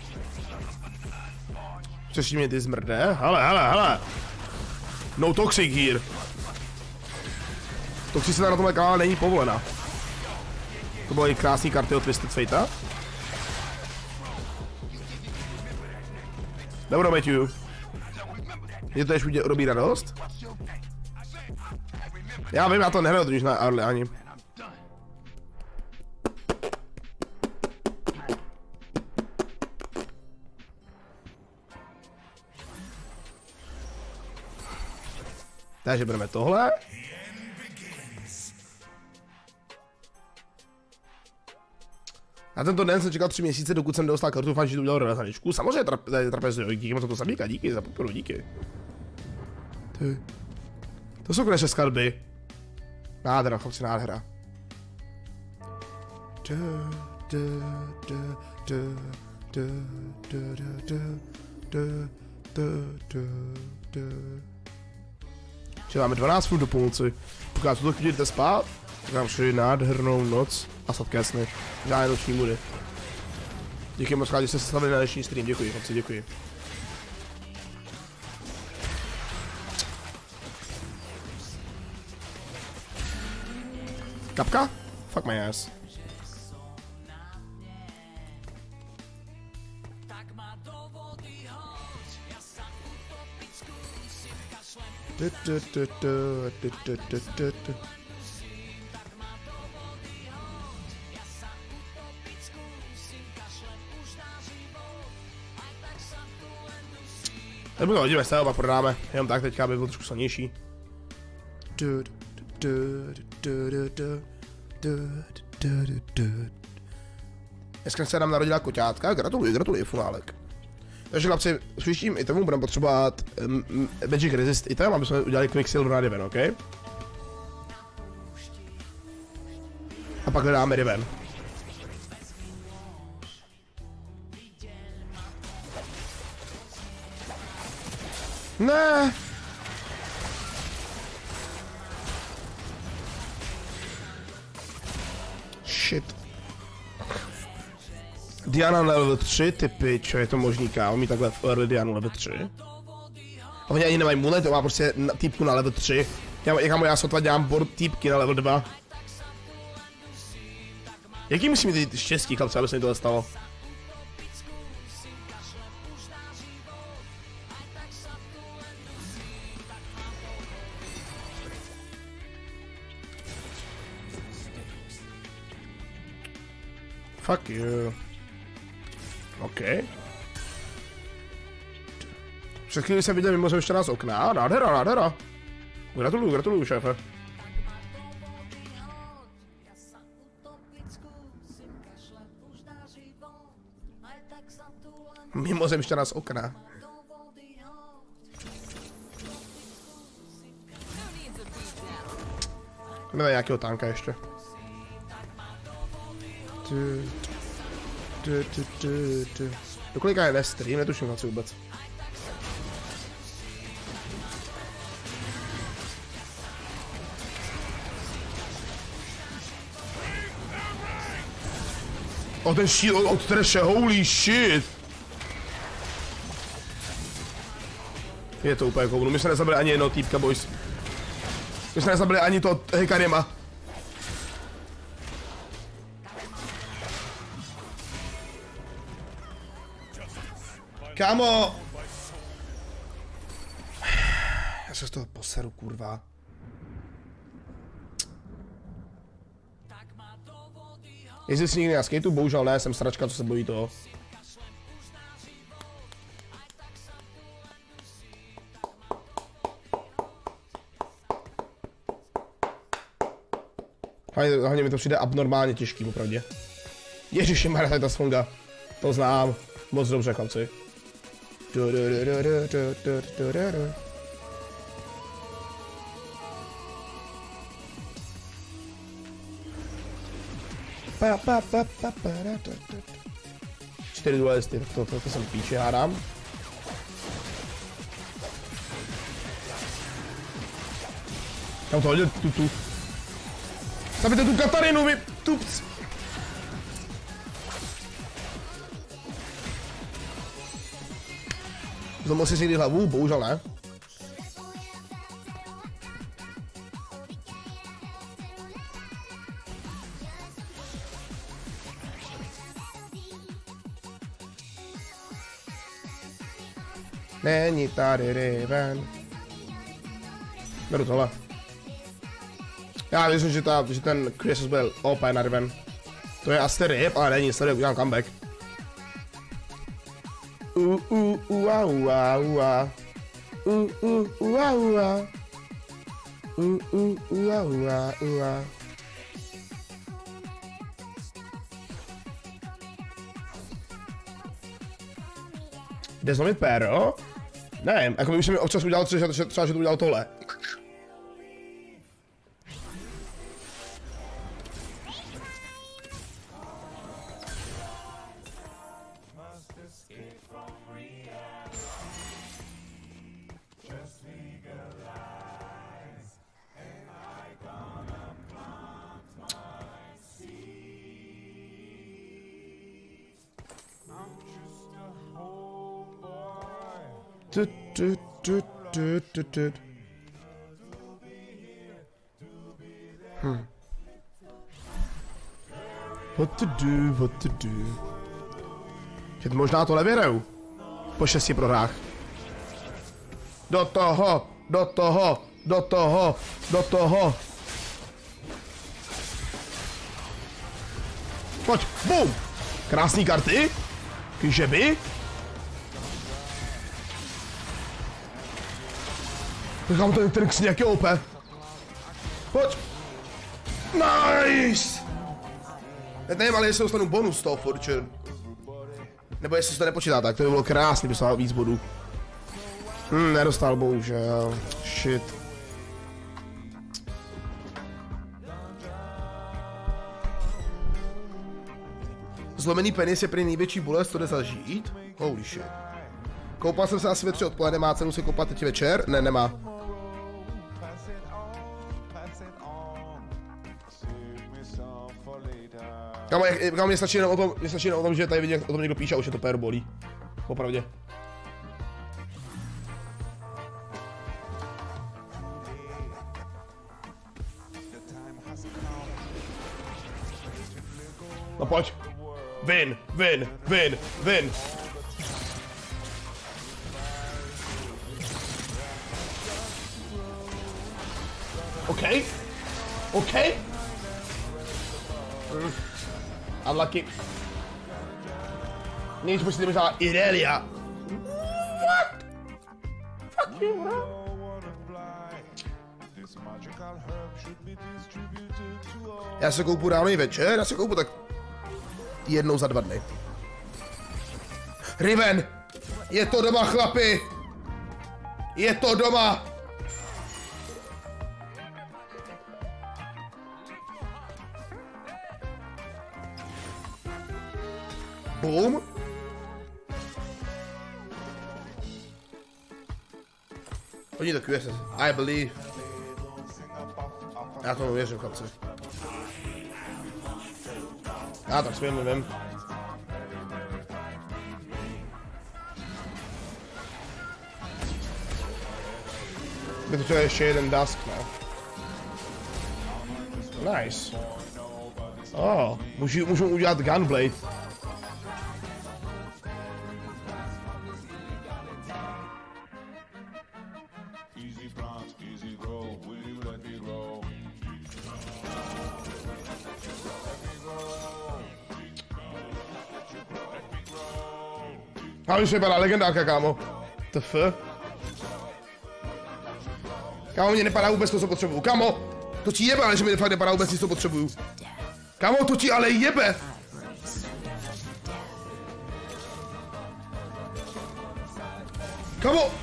Přešli mě ty zmrde. Hele, hele, hele. No toxic here. Toxicita na tomhle kanále není povolena. To bylo i krásný karty od Twisted Fate. Dobro, Matthew. Je to ještě urobí radost? Já vím, já to nehraju totiž na Arle ani. Takže bereme tohle. Na tento den jsem čekal tři měsíce, dokud jsem dostal kartu, fakt, že to udělal relazaničku. Samozřejmě tra trapezuje, díky moc za to sabíka, díky za podporu, díky. Ty. To jsou konečně skladby. Nádhera, chlapci, nádhera. Čiže máme dvanáct minut do půlnoci. Pokud vás tuto chvíli jdete spát, tak vám šli nádhernou noc a sladké sny. Žádné noční můdy. Díky moc, že jste se stavili na dnešní stream, děkuji, chlapci, děkuji. Kapka? Fuck my ass. Nebo to hodíme z toho, pak prodáme. Jenom tak teďka, aby byl trošku silnější. Dneska se nám narodila koťátka, gratuluji, gratuluji, Funálek. Takže chlapci, s vyšším itemům budeme potřebovat um, Magic Resist item, aby jsme udělali Quicksilver na Riven, ok? A pak hledáme Riven. Ne. Shit. Diana na level tři, ty pičo, je to možný, kámo, mít takhle early Dianu level tři. A oni ani nemají mulet, to má prostě týpku na level tři. Já, kámo, já sotva dělám board týpky na level dva. Jaký musí mít štěstí, chlapci, aby se mi tohle stalo? Fuck you. OK. Před chvíli jsem viděl mimozemštěná z okna. Nádhera, nádhera. Gratuluju, gratuluju, šéfe. Mimozemštěná z okna. Máme nějakého tanka ještě. Du, du, du, du, du. Do kolika je stream, netuším na co vůbec. O, ten shield od Thrashe, holy shit! Je to úplně kouvnu, my jsme nezabili ani jednoho týpka, boys. My jsme nezabili ani to Hekariema. Kámo! Já se z toho poseru, kurva. Jestli jsi někdy na skateu, bohužel ne, jsem sračka, co se bojí toho. Hlavně, hlavně mi to přijde abnormálně těžký, opravdu. Ježišmarja, tady ta sfonga. To znám. Moc dobře, chlapci. Čtyři dualisty, to, to, to jsem píče, hádám. Tam to hodil tu tu. Zabijte tu Katarinu, vy tupc. Zlomil jsi si někdy hlavu? Bohužel ne. Není tady Riven. Beru tohle. Já myslím, že, ta, že ten Krisus byl O P na Riven. To je asi rip, ale není, sleduji, udělám comeback. Uh, uh, ua, ua, ua. Uh, uh, ua, ua. Uh, uh, ua, ua, ua. Jde zlomit péro? Ne, jako by už jsem mi občas udělal třeba, třeba, že to udělal tohle. Du, du, du, du, du, du. Hm. What to do, what to do. Že možná to nevěrou. Po šesti prohrách. Do toho, do toho, do toho, do toho. Pojď, bum! Krásný karty. Kyžeby. Nechám ten trix nějaký O P. Pojď. Nice! Teď nevím, ale jestli dostanu bonus z toho Fortune. Nebo jestli se to nepočítá tak, to by bylo krásný, by dostal víc bodů. Hm, nedostal bohužel. Shit. Zlomený penis je prý největší bolest, co jde zažít. Holy shit. Koupal jsem se asi ve tři odpoledne, má cenu se koupat teď večer? Ne, nemá. Kámo, kámo, mě stačí jenom o tom, mě stačí jenom o tom, že tady vidí, o tom někdo píše a už je to pér bolí. Popravdě. No pojď. Win, win, win, win. OK. OK. Mm. Unlucky. Nic, musíte mi vzala Irelia. What? Fuck you, bro. Já se koupu ráno i večer, já se koupu tak jednou za dva dny. Riven! Je to doma, chlapi! Je to doma! Boom! Oni to Q S S. I believe. Já tomu věřím, chlapci. Já tak svým nevím. By to ještě jeden dusk, no. Nice. Oh, můžu, můžu udělat gunblade. A už vypadá legendárka, kámo. T F. Kámo, mě nepadá vůbec to, co potřebuju. Kámo, to ti jebe, ale že mi fakt nepadá vůbec nic, co potřebuju. Kámo, to ti ale jebe. Kámo.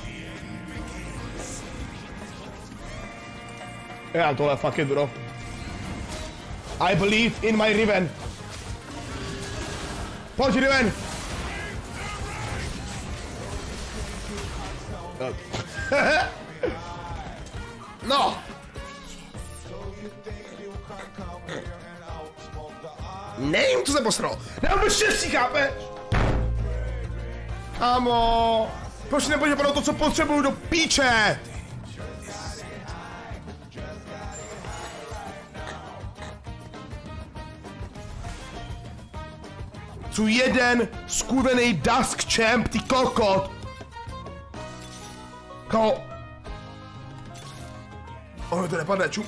Já tohle fuck it, bro. I believe in my Riven. Pojď, Riven. No! Nevím, co se posral. Nemám štěstí, chápeš? Kámo! Proč nebudeš padnout to, co potřebuju do píče? Co jeden skurvený Dusk Champ, ty kokot! Kámo! Ono to nepadne, ču.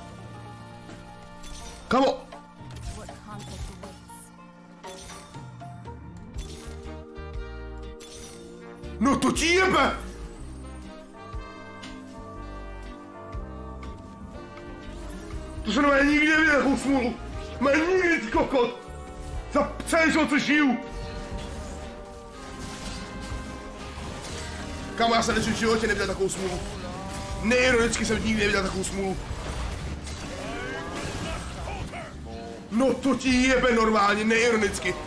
Kámo! No to ti jebe! To se nemá nikdy neviděl takovou smůlu. Má nikdy, ty kokot! Za celý život, co žiju! Kámo, já jsem v životě neviděl takovou smůlu. Neironicky jsem nikdy neviděl takovou smůlu. No to ti jebe normálně, neironicky.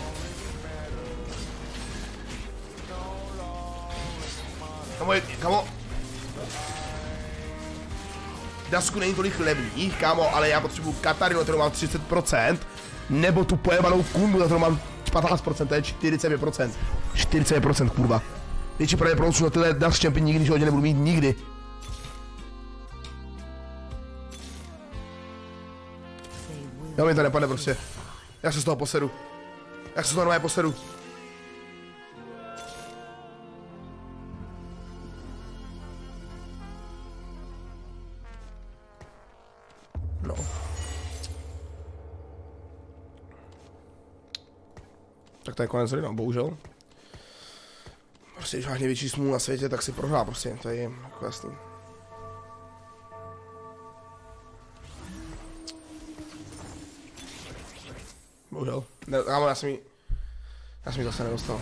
Kamo, je, kamo. Dasku není tolik levný, kámo, ale já potřebuji Katarinu, kterou mám třicet procent, nebo tu pojebanou Kumbu, kterou mám patnáct procent, to je čtyřicet pět procent. čtyřicet pět procent, kurva. Větší pravděpodobnost na tyhle Dusk Champy nikdy v životě nebudu mít nikdy. Jo, mi to nepadne prostě. Já se z toho posedu. Já se z toho normálně posedu. Tak to je konec hry, no, bohužel. Prostě, když máš největší smůlu na světě, tak si prohrá prostě, to je jako jasný. Bohužel. Ne, kámo, já jsem jí... Já jsem jí zase nedostal.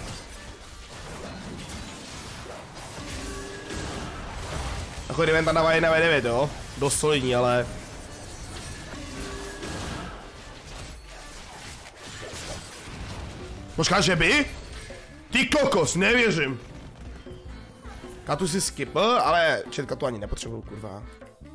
Jako Riven tam dává jedna V devět, jo? Dost solidní, ale... Počká, že by? Ty kokos, nevěřím. Katu si skipl, ale četka to ani nepotřebuju, kurva.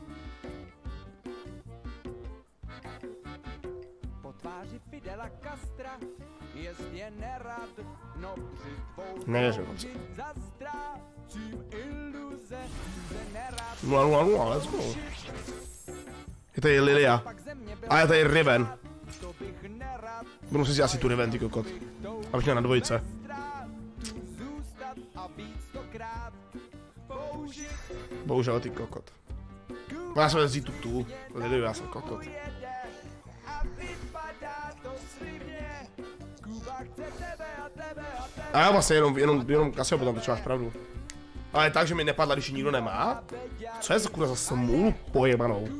Po tváři Fidela Castra jest je nerad, no při tvou Nevěřím moc. zastrácím iluze, se nerad. nula nula nula, let's go. Je tady Lilia. A je tady Riven. To bych nerad Budu si asi tu Riven, ty kokot. Abych měl na dvojice. zůstat a být stokrát použit. Bohužel, ty kokot. Já jsem vzít tu tu. Liliu, já jsem kokot. A vypadá to slibně. Kuba chce tebe a tebe a tebe. A já vlastně jenom, jenom, jenom asi potom, to máš pravdu. Ale tak, že mi nepadla, když ji nikdo nemá? Co je za kurva za smůlu pojebanou?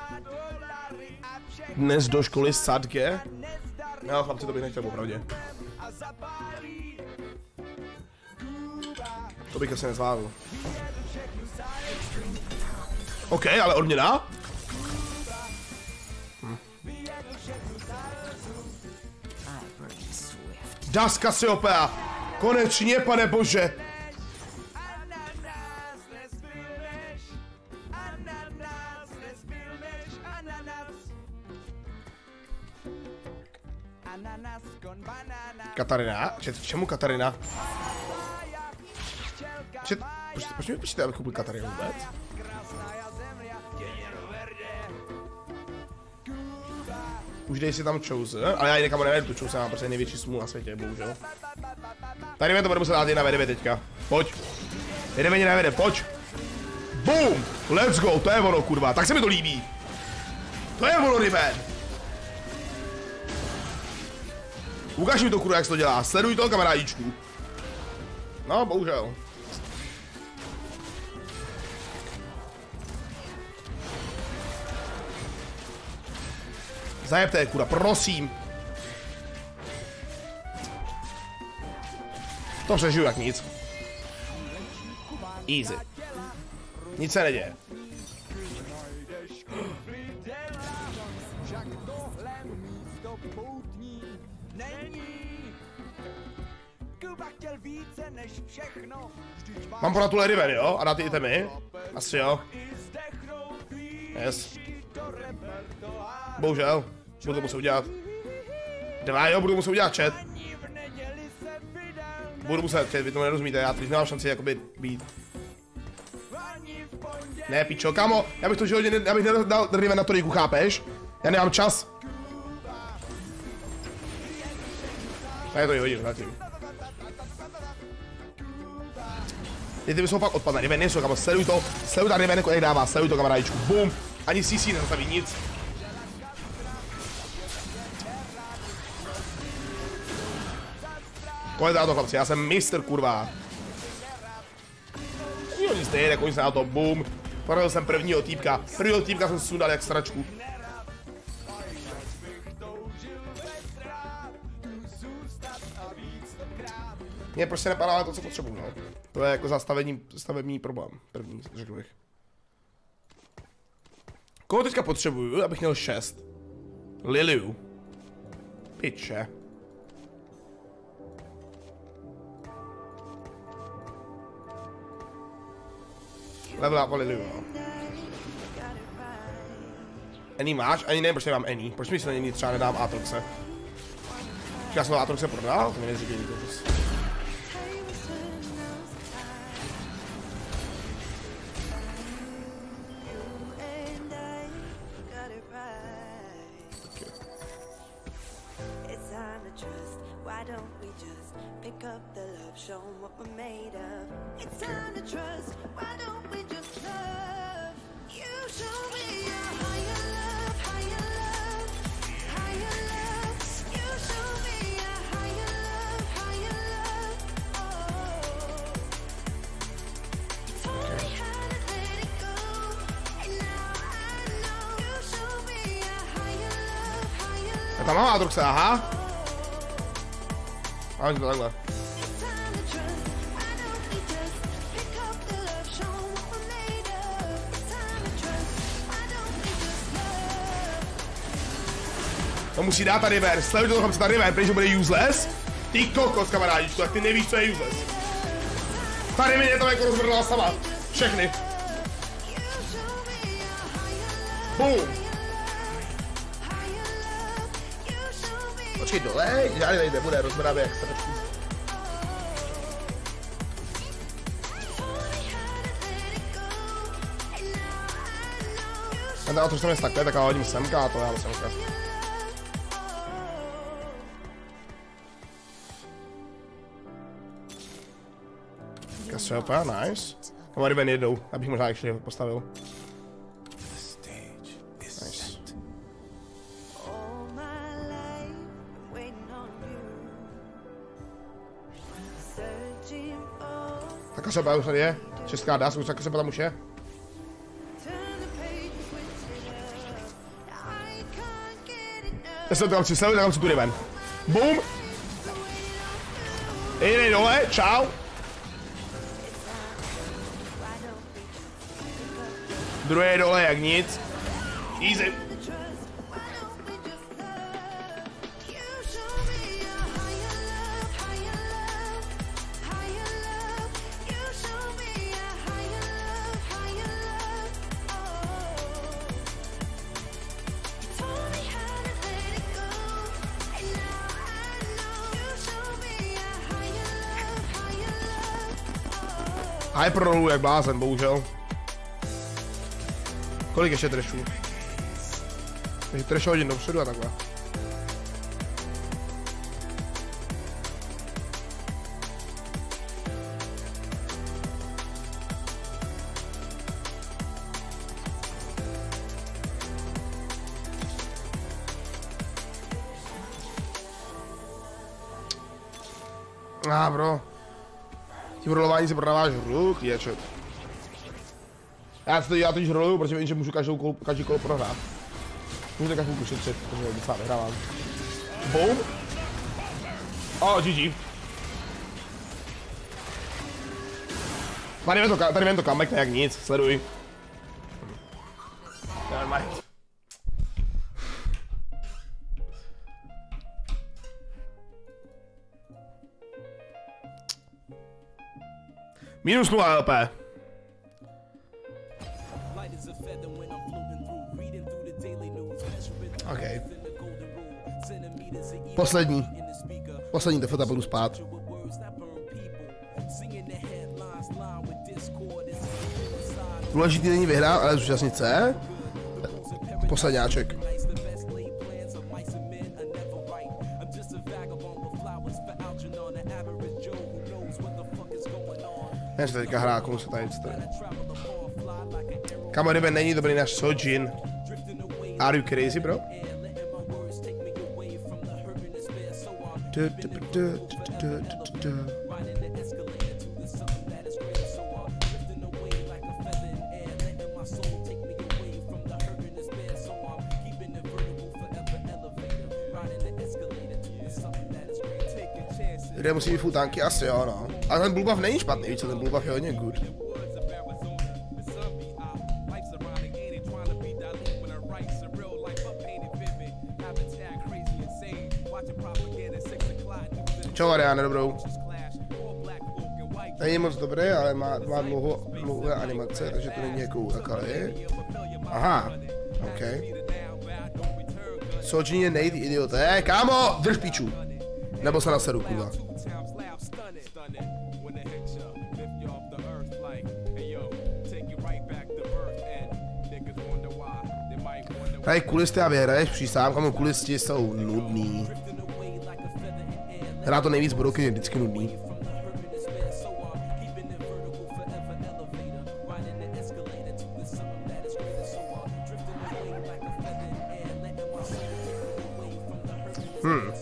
Dnes do školy sadge? No, chlapci, to bych nechtěl popravdě. To bych asi nezvládl. OK, ale odměna? Hm. Das Cassiopeia! Konečně, pane bože! Katarina? Čet, čemu Katarina? Čet, proč, proč mi počítáte, abych koupil Katarinu vůbec? Už dej si tam Chose, ale já ji někam nevedu tu Chose, já mám prostě největší smůl na světě, bohužel. Tady mi to bude muset dát jedna V devět teďka. Pojď. Jedeme jedna V devět, pojď. Boom! Let's go, to je ono, kurva, tak se mi to líbí. To je ono, Riven. Ukaž mi to, kurva, jak se to dělá. Sleduj to, kamarádičku. No, bohužel. Zajebte je, kurva, prosím. To přežiju jak nic. Easy. Nic se neděje. Mám podat tuhle Riven, jo? A dát ty itemy? Asi jo. Yes. Bohužel. Budu to muset udělat. Dva, jo, budu muset udělat chat. Budu muset, chat, vy to nerozumíte, já teď nemám šanci jakoby být. Ne, pičo, kámo, já bych to životě, já bych nedal Riven na toriku, chápeš? Já nemám čas. A je to ji hodím, zatím. Ty ty by jsou fakt odpadne, Riven nejsou, kámo, sleduj to, sleduj ta Riven, jak dává, sleduj to, kamarádičku, boom, ani C C nezastaví nic. Konec na to, chlapci, já jsem mistr, kurva. Jo, nic nejde, konec na to, boom. Porazil jsem prvního týpka, prvního týpka jsem sundal jak stračku. Mně prostě nepadá to, co potřebuji, no. To je jako zastavení, stavební problém, první, řekl bych. Koho teďka potřebuju, abych měl šest? Liliu. Piče. Level up Liliu, no. Any máš? Ani nevím, proč nemám Any. Proč mi se na něj třeba nedám Aatroxe? Já jsem Aatroxe prodal? To mi neříkej nikdo. Tam má Aatroxe, aha. A to takhle. To musí dát tady ven, sledujte toho chlapce tady ven, protože bude useless. Ty kokos, kamarádičku, tak ty nevíš, co je useless. Tady mi je to jako rozvrhla sama. Všechny. Boom. Počkej dole, žádný tady nebude, rozvrháme jak sračku. A ta otoč tam je takhle, tak já hodím semka a to já semka. Kasiopa, nice. A tady ven jednou, abych možná ještě postavil. Nice. Tak Kasiopa už tady je. Česká dá, zkus, Kasiopa tam už je. Já jsem to tam přistavil, tak tam si tu jde ven. Boom! Jdej dole, čau! Druhé dole jak nic. Easy. Hyperrollu jak blázen, bohužel. Kolik ještě trashů? Takže trash hodin dopředu a takhle. Ah, bro. Tím rolování si prodáváš ruch, je čo. Já to já totiž roluju, protože vím, že můžu každou kol, každý kolo prohrát. Můžu tak chvilku šetřit, protože docela vyhrávám. Boom. Oh, G G. Tady ven to, tady ven to comeback, jak nic, sleduj. Nevermind. Minus nula L P. Okay. Poslední. Poslední defota, budu spát. Důležitý není vyhrát, ale zúčastnit se. Posledňáček. Ne, že teďka hrá, komu se tady tady. Kamo, kdyby není dobrý náš Sojin. Are you crazy, bro? Lidé musí být full tanky, asi jo, no. Ale ten bullbuff není špatný, víš co, ten bullbuff je hodně good. Čau, Ariane, dobrou. Není moc dobrý, ale má, má dlouho, dlouhé animace, takže to není jako takhle. Aha, ok. Sojin je nejde idiot, hej, kámo, drž píču. Nebo se nasedu, kurva. Tady kulisty a vyhraješ přísám, kamo, kulisti jsou nudný. Hrá to nejvíc Broken je vždycky nudný. Hmm.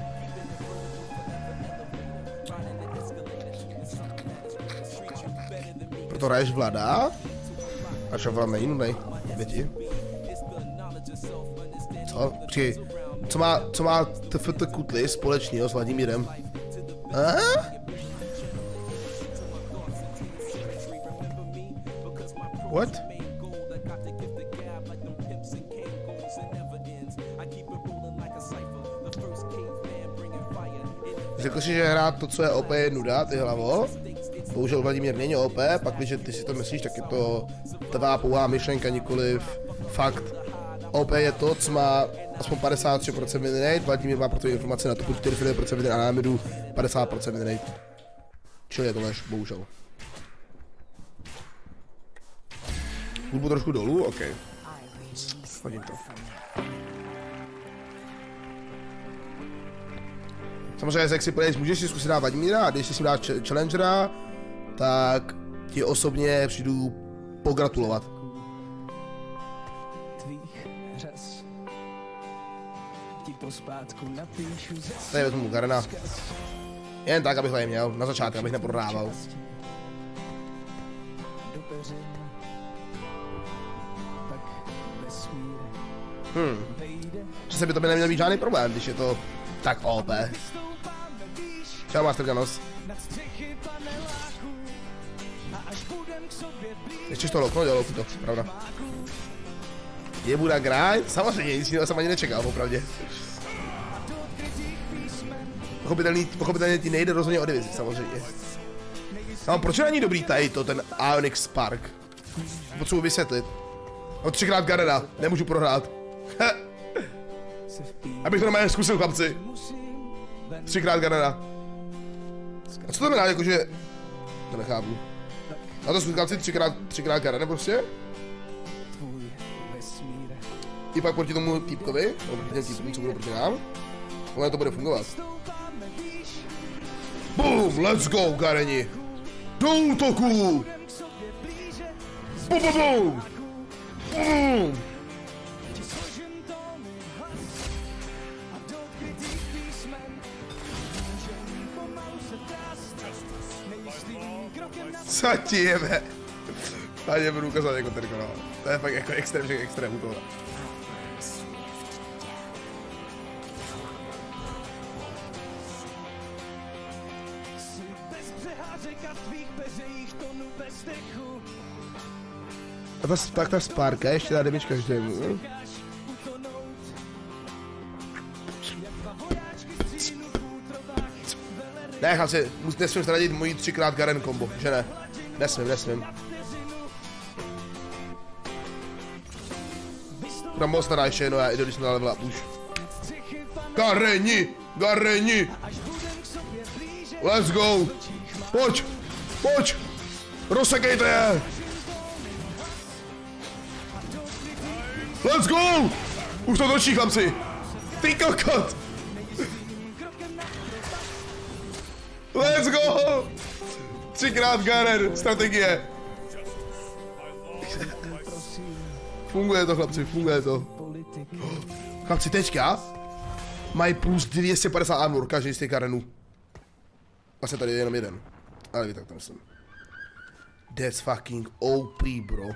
Proto hraješ Vlada? A Šafran není nudnej, děti. Co? Přijď. Co má, co má T F T Kutly společného s Vladimírem? Aha? What? Řekl si, že hrát to, co je O P, je nuda, ty hlavo. Bohužel Vladimír není O P, pak když ty si to myslíš, tak je to tvá pouhá myšlenka, nikoliv fakt. O P je to, co má aspoň padesát tři procent win rate, Vladimír má pro to informace na topu čtyřicet procent win rate a na midu padesát procent win rate. Čili je to lež, bohužel. Hudbu trošku dolů, ok. Hodím to. Samozřejmě sexy players můžeš si zkusit dát Vladimíra a když si s ním dáš challengera, tak ti osobně přijdu pogratulovat. Tady vezmu Garena. Jen tak, abych tady měl, na začátku, abych neprodával. Hmm. Přece by to by neměl být žádný problém, když je to tak O P. Čau, Master Ganos. Ještě to lokno, dělalo to, pravda. Je Buda grind? Samozřejmě, nic jiného jsem ani nečekal, popravdě. Pochopitelně, pochopitelně ti nejde rozhodně o divizi, samozřejmě. No, proč není dobrý tady to, ten Ionix Spark? Potřebuji vysvětlit. Mám třikrát Garena, nemůžu prohrát. Abych to normálně zkusil, chlapci. Třikrát Garena. A co to znamená, jakože... To nechápu. A to zkusil si třikrát, třikrát Garena prostě? I pak proti tomu týpkovi, nebo proti těm týpkům, co budou proti nám. Ono to bude fungovat. Boom, let's go, Gareni. Do útoku! Boom, boom, boom! Boom! Co ti jebe? Tady nebudu ukazovat jako tady kanál. To je fakt jako extrém, že extrém u toho. A ta, tak ta Sparka ještě dá damage každému. Ne, chlapci, nesmím zradit mojí třikrát Garen kombo, že ne? Nesmím, nesmím. Tam moc stará ještě jedno, já jdu, když jsem na level up už. Gareni! Gareni! Let's go! Pojď! Pojď! Rozsekejte je! Let's go! Už to točí, chlapci! Ty kokot! Let's go! Třikrát Garen, strategie. Funguje to, chlapci, funguje to. Chlapci, teďka mají plus dvě stě padesát armor, každý z těch Garenů. Vlastně tady je jenom jeden. Ale vy tak to myslím. That's fucking O P, bro.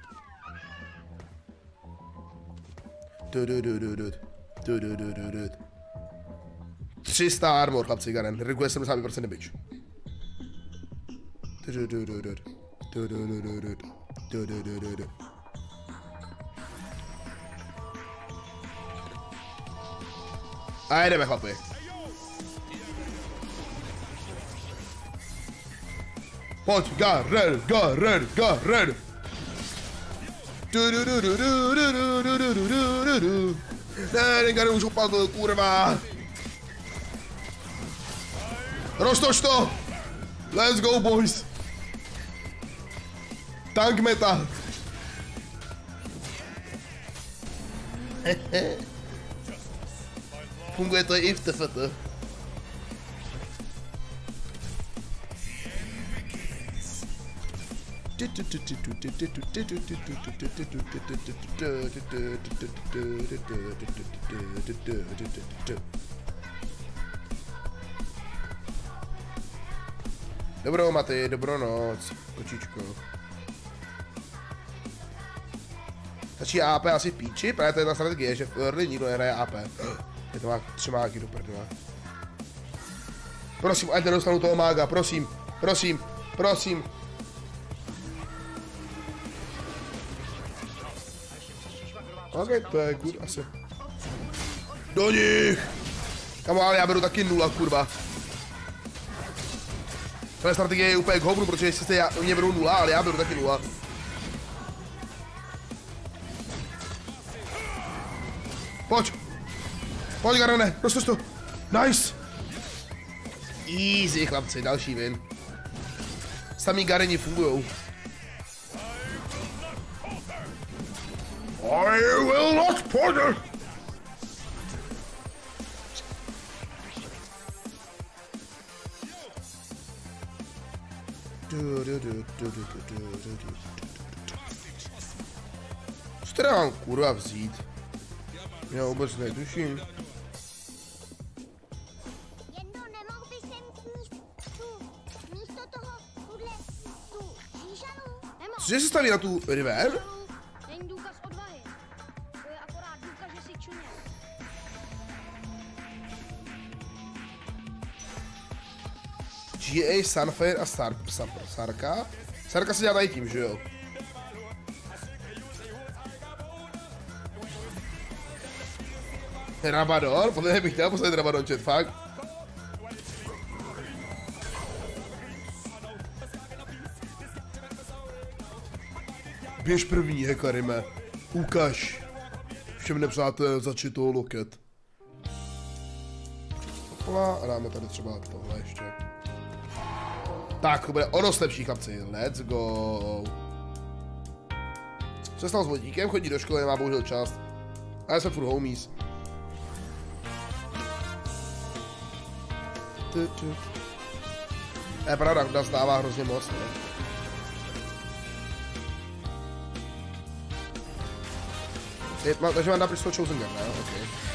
tři sta armor, chlapci, Garen. Redukuje sedmdesát procent damage. A jedeme, chlapi. Pojď, Garen, Garen, Garen. Ne, ten Garen už upadl, kurva. Roztoč to! Let's go, boys! Tank meta! Funguje to i v T F T. Dobrou, Maty, dobrou noc, kočičko. Stačí A P asi v píči, právě to je ta strategie, že v early nikdo nehraje A P. Je to má tři mágy do prdele. Prosím, ať nedostanu toho mága, prosím, prosím, prosím. OK, to je good, asi. Do nich! Kamo, ale já beru taky nula, kurva. Tohle strategie je úplně k hovnu, protože jestli jste já, mě berou nula, ale já beru taky nula. Pojď. Pojď, Garene, roztoč to. Nice. Easy, chlapci, další win. Samý Gareni fungujou. I will not pardon. Co teda mám kurva vzít? Já vůbec netuším. Jedno, nemohl by sem místo, místo toho, tuhle, tu žížalu? Nemohl. Cože se staví na tu river? Není důkaz odvahy. To je akorát důkaz, že jsi čuměl. G A, Sunfire a Star, Star, Sarka? Sarka se dělá tady tím, že jo? Rabadon? Podle mě bych chtěl posledit Rabadon, chat, fakt. Běž první, Hekarime. Ukaž. Všem nepřátel začítou loket. Hopla, a dáme tady třeba tohle ještě. Tak, to bude o dost lepší, chlapci. Let's go. Co se stalo s vodíkem? Chodí do školy, nemá bohužel čas. Ale jsme furt homies. Je pravda, nás dává hrozně moc, ne? Je, má, takže mám dát prostě Chosen Gun, ne? Ok.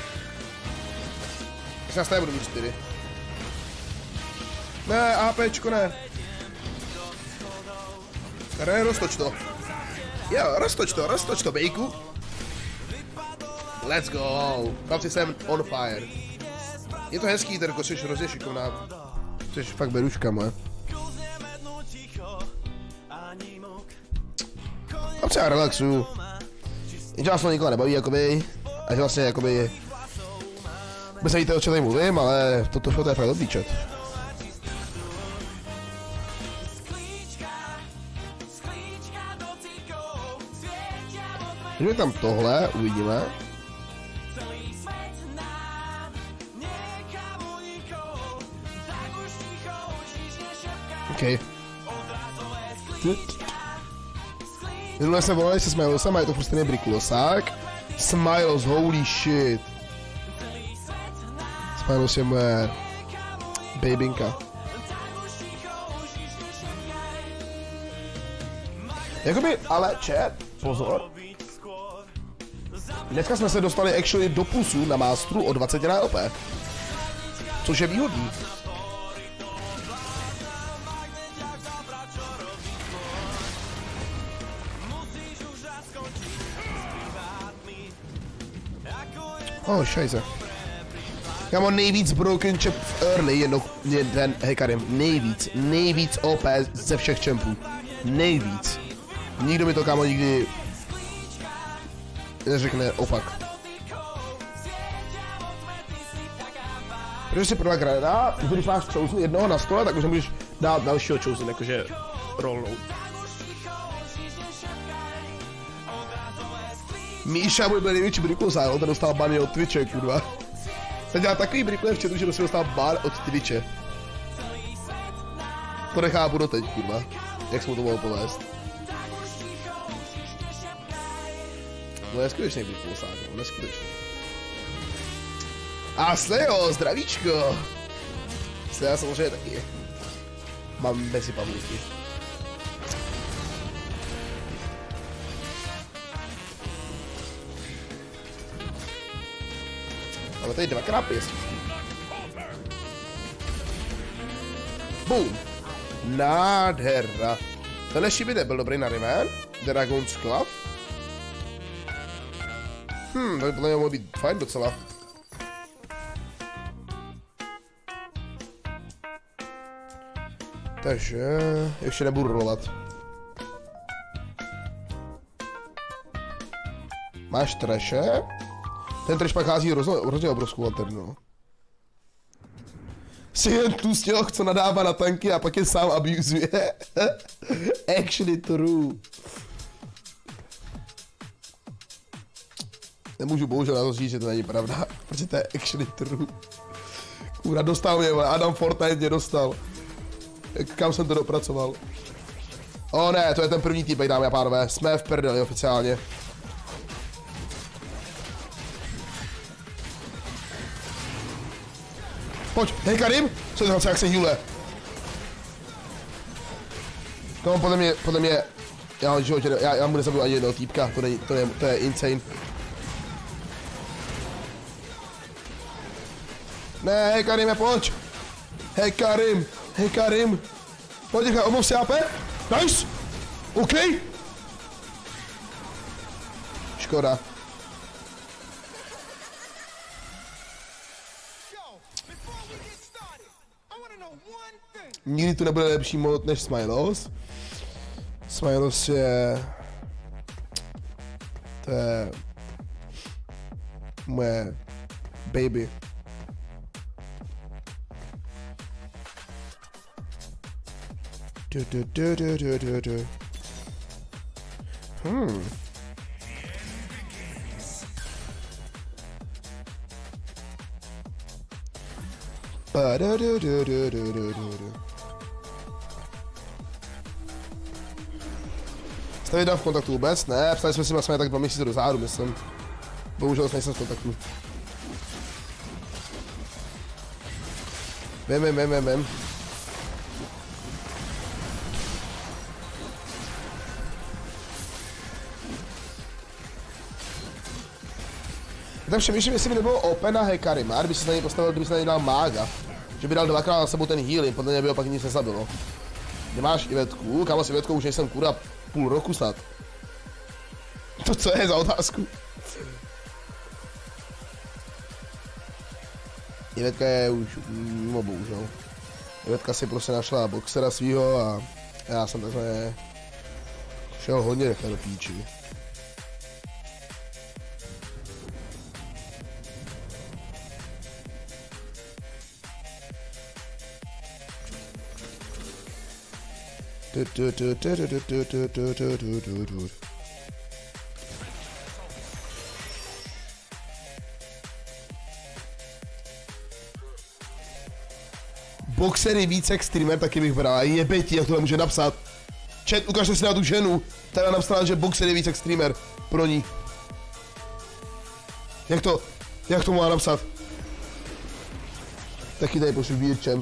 Já stejně budu mít čtyři. Ne, APčko ne. Ne, roztoč to. Jo, roztoč to, roztoč to, bejku. Let's go. Chlapci, jsem on fire. Je to hezký, Terko, jsi hrozně šikovná. Jsi fakt beruška moje. Chlapci, já relaxuju. Jenže vás to nikoho nebaví, jakoby. A že vlastně, jakoby... Vy se víte, o čem tady mluvím, ale toto šlo, to je fakt dobrý chat. Když tam tohle, uvidíme. OK. Minule jsem volal se Smilesem a je to prostě nebrikulosák. Smiles, holy shit. Smiles je moje babinka. Jakoby, ale chat, pozor. Dneska jsme se dostali actually do plusu na Masteru o dvacet na L P. Což je výhodný. Oh, šajze. Já mám nejvíc broken champ v early, jedno, jeden Hekarim. Nejvíc, nejvíc O P ze všech champů. Nejvíc. Nikdo mi to, kámo, nikdy neřekne opak. Protože si prvá granada, když máš Chosen jednoho na stole, tak už můžeš dát dalšího Chosen, jakože rollnout. Míša můj byl největší briklosák, ten dostal bany od Twitche, kurva. Ten dělá takový brikle v chatu, že prostě dostal ban od Twitche. To nechápu doteď, kurva. Jak jsem mu to mohl povést. No neskutečný briklosák, no, neskutečný. A Slejo, zdravíčko. Slejo samozřejmě taky. Mám mezi publiky. Máme tady dvakrát pěstí. Boom. Nádhera. Tenhle šibit byl dobrý na Riven. Dragon's Club. Hm, to by podle mě mohlo být fajn docela. Takže ještě nebudu rolovat. Máš treše? Ten treš pak hází hrozně obrovskou lanternu. Jsi jen tlustěloch, co nadává na tanky a pak je sám abuzuje. Actually true. Nemůžu bohužel na to říct, že to není pravda, protože to je actually true. Kůra, dostal mě, Adam Fortnite mě dostal. Kam jsem to dopracoval? O ne, to je ten první týpek, dámy a pánové. Jsme v prdeli oficiálně. Pojď, hej Karim! Co je to, jak se healuje? No, podle mě, podle mě... Já, životě, já, já mu nezabiju ani jednoho týpka, to, není, to, je, to je insane. Ne, hej Karime, pojď! Hej Karim, hej Karim! Pojď, nechaj, omluv si A P! Nice! OK! Škoda. Nikdy tu nebude lepší mod než Smilos. Smilos je... To je... Moje... baby. Du, du, du, du, du, du, du. Hmm. Ba, du, du, du, du, du, du, du. Jste vydal v kontaktu vůbec? Ne, psali jsme si vlastně tak dva měsíce do zádu, myslím. Bohužel nejsem v kontaktu. Vím, vím, vím, vím, vím. Tak přemýšlím, jestli by nebylo open na Hekarima, kdyby se na něj postavil, kdyby se na něj dal mága. Že by dal dvakrát na sebou ten healing, podle mě by ho pak nic nezabilo. Nemáš Ivetku? Kámo, s Ivetkou už nejsem kurva půl roku snad. To co je za otázku? Ivetka je už mimo bohužel. Ivetka si prostě našla boxera svýho a já jsem takhle šel hodně rychle do píči. Boxer je víc jak streamer, taky bych bral. Jebe ti, jak to může napsat. Chat, ukažte si na tu ženu. Teda napsala, že boxer je víc jak streamer. Pro ní. Jak to, jak to má napsat? Taky tady pošlu Beerchamp.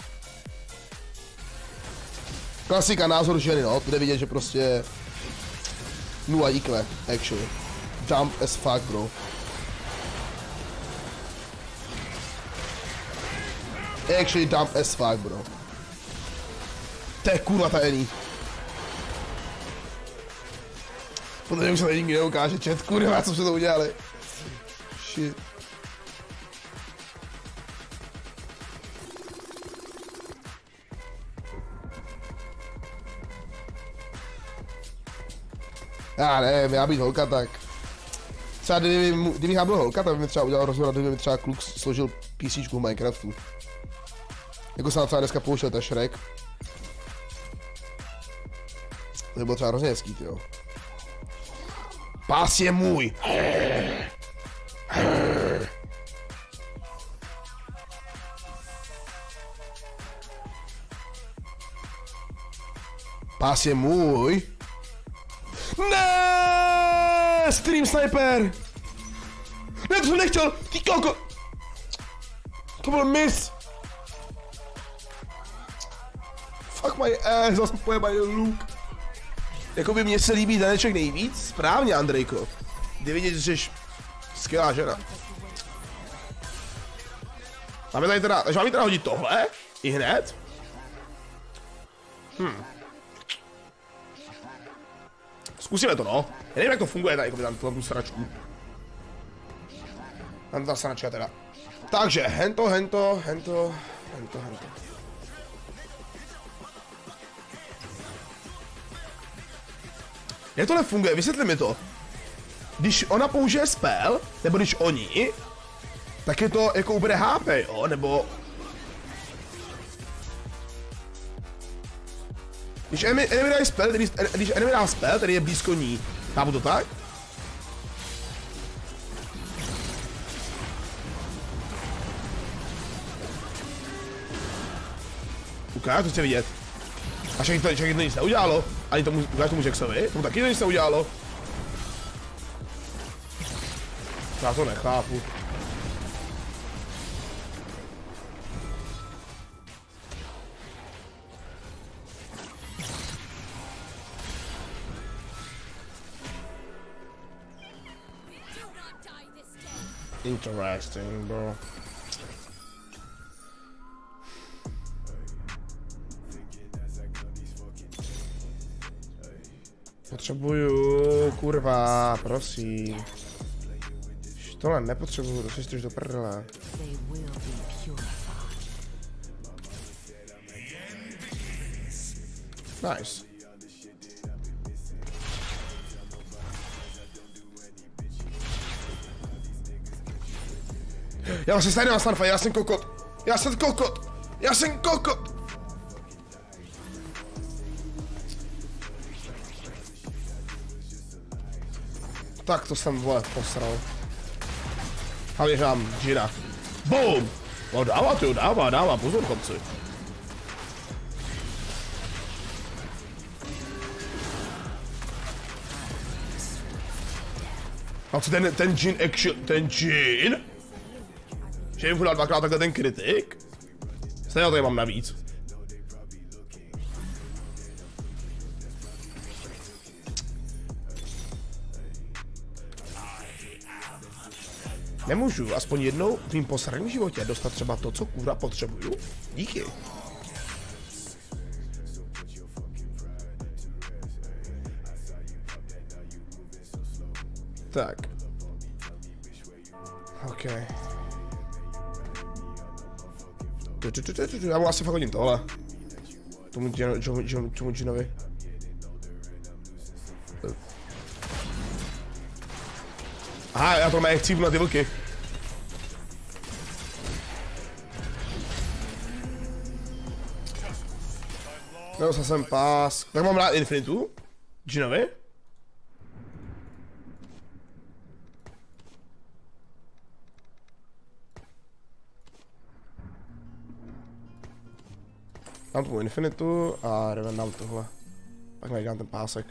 Klasika, názor ženy, no, bude vidět, že prostě nula I Q, actually. Jump as fuck, bro. Actually jump as fuck, bro. To je kurva ta Eni. Podle mě už se to nikdy neukáže, chat, kurva, co jsme to udělali. Shit. Já nevím, já být holka, tak... Třeba kdyby, kdybych já byl holka, tak by mi třeba udělal rozhovor, kdyby mi třeba kluk složil PCčku v Minecraftu. Jako se nám třeba dneska pouštěl ten Shrek. To by bylo třeba hrozně hezký, tyjo. Pás je můj! Pás je můj! Ne, Stream Sniper! Ne, to jsem nechtěl! Ty koko! To byl miss! Fuck my ass, zase pojebaný look. Jakoby mně se líbí Daneček nejvíc, správně Andrejko. Jde vidět, že jsi skvělá žena. Máme tady teda, takže máme teda hodit tohle? I hned? Hm. Zkusíme to, no. Já nevím, jak to funguje tady, jako tam tu sračku. Tam ta sračka teda. Takže, hento, hento, hento, hento, hento. Jak tohle funguje? Vysvětli mi to. Když ona použije spell, nebo když oni, tak je to jako ubere H P, jo? Nebo... Když enemy, enemy dá spell, když, když enemy dá spell, tedy je blízko ní. Chápu to tak? Ukáž, to chci vidět. A však to, však to nic neudělalo. Ani tomu, ukáž tomu Jacksovi, tomu taky to nic neudělalo. Já to nechápu. Interesting, bro. Potřebuju, kurva, prosím. Tohle nepotřebuju, to si do prdele. Nice. Já se stejně na Starfire, já jsem kokot. Já jsem kokot. Já jsem kokot. Tak to jsem, vole, posral. A věřám, Jira. Boom! No dává to, dává, dává, pozor, chlapci. A co ten, ten Jin action, ten Jin? Že jim dal dvakrát takhle ten kritik? Stejně tady mám navíc. Nemůžu aspoň jednou v mým posledním životě dostat třeba to, co kůra potřebuju? Díky. Tak. OK. Já mu asi fakt hodím tohle. Tomu Jinovi. Aha, já to mám chcípu na ty vlky. Nedostal jsem pás. Tak mám rád Infinitu? Jinovi? Dám tomu Infinitu a Reven dám tohle. Pak dám ten pásek.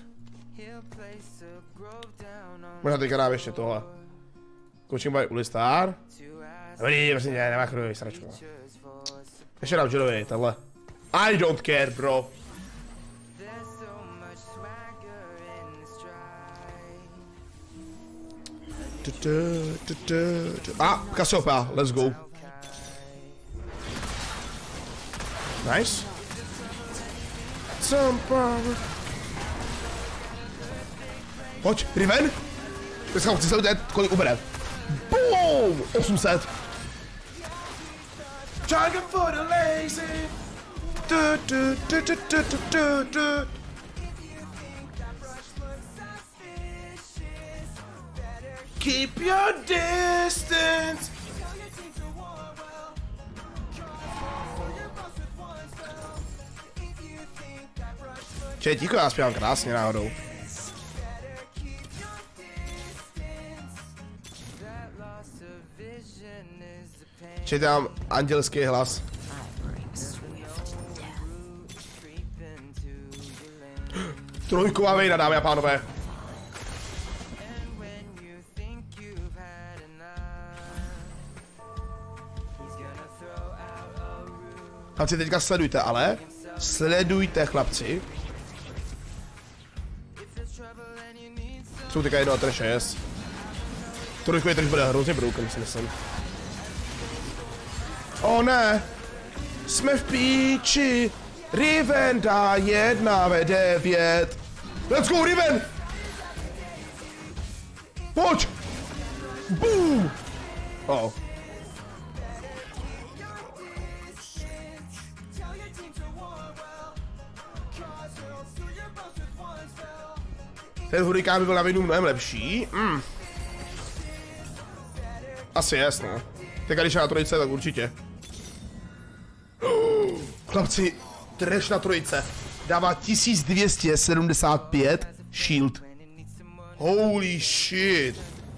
Možná teďka dám ještě tohle. Coaching by Ulistar. Dobrý, prostě ne, nemá chruj, sračku. Ještě dám Jirovi, tahle. I don't care, bro. A, ah, Cassiopeia, let's go. Nice. Some power. Pojď, Riven. Dneska chci se udělat, kolik ubere. Boom! osm set. Dragon for the lazy. Du, du, du, du, du, du, du, du. Keep your distance. Če, ticho, já zpívám krásně náhodou. Če, dám andělský hlas. Trojková vejna, dámy a pánové. Chlapci, teďka sledujte, ale sledujte, chlapci. Jsou teďka jedno a ten šest. Trojku je, trž bude hrozně broken, si myslím. O ne! Jsme v píči! Riven dá jedna ve devět. Let's go, Riven! Pojď! Boom! Oh. Ten hurikán by byl na vinu mnohem lepší. Mm. Asi jest, no. Tak když je na trojice, tak určitě. Chlapci, trash na trojice. Dává tisíc dvě stě sedmdesát pět shield. Holy shit.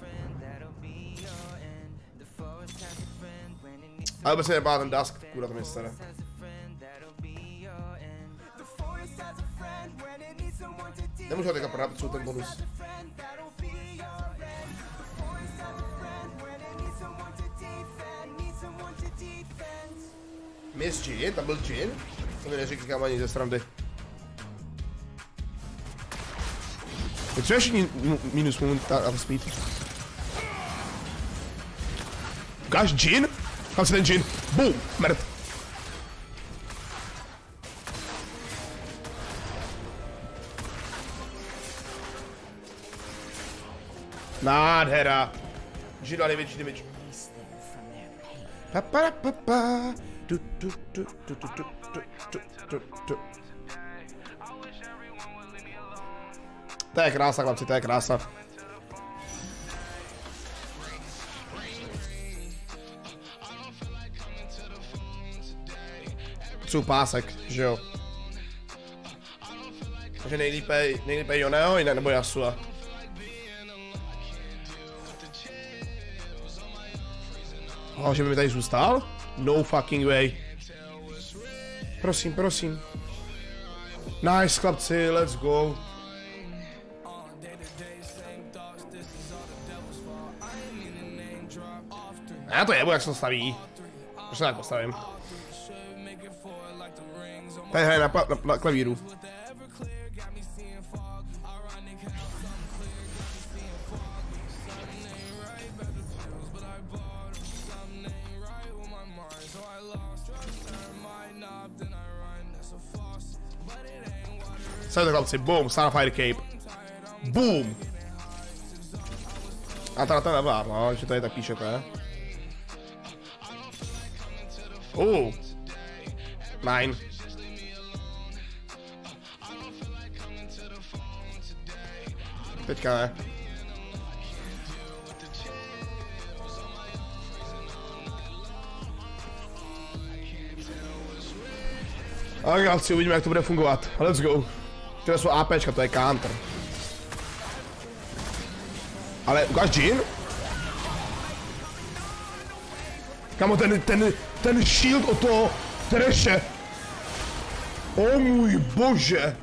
Ale vůbec se nebá ten Dusk, kurva to mě stane. Nemůžu ho teďka prodat, co ten bonus. Miss Jin, tam byl Jin? To mi neřekl kam ani ze srandy. Potřebuješ minus moment a speed. Ukáž Jin? Kam se ten Jin? Boom! Mrt! Nádhera! Jin dá největší damage. Pa pa pa pa. Tu tu tu tu tu tu tu tu tu. To je krása, chlapci, to je krása. Potřebuji pásek, že jo. Takže nejlípe, nejlípe Yoneho, jinak nebo Yasua. Oh, že by mi tady zůstal? No fucking way. Prosím, prosím. Nice, chlapci, let's go. Já to jebu, jak se to staví. Proč se tak postavím? Tady hraje na, na, na klavíru. Sledujte chlapci, boom, Starfire Cape. Boom! A teda to nevládl, no, že tady tak píšete. Uh. Nine. Teďka ne. Tak chlapci, uvidíme, jak to bude fungovat. Let's go. Tyhle jsou APčka, to je counter. Ale ukáž Jin? Kamo, ten, ten, ten shield od toho treše. O můj bože.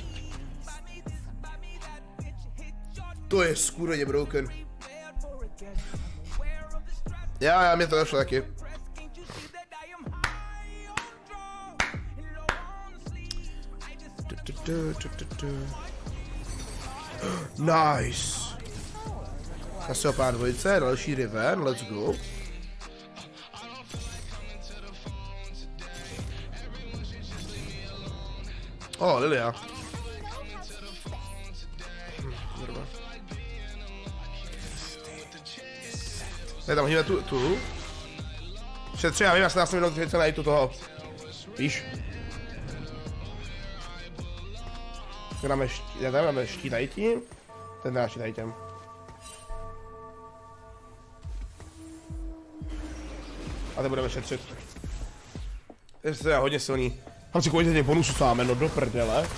To je skůrně broken. Já, já, mě to došlo taky. Nice. Zase opár dvojice, další Riven, let's go. O, oh, Lilia. Tady tam hodíme tu, tu. Šetři, já vím, já se nás jenom třicet najít tu toho. Víš? Dáme štít, já dáme štít tady tím. Ten dáme štít tady tím. A teď budeme šetřit. To je hodně silný. Tam si kolik těch bonusů sáme, no do prdele.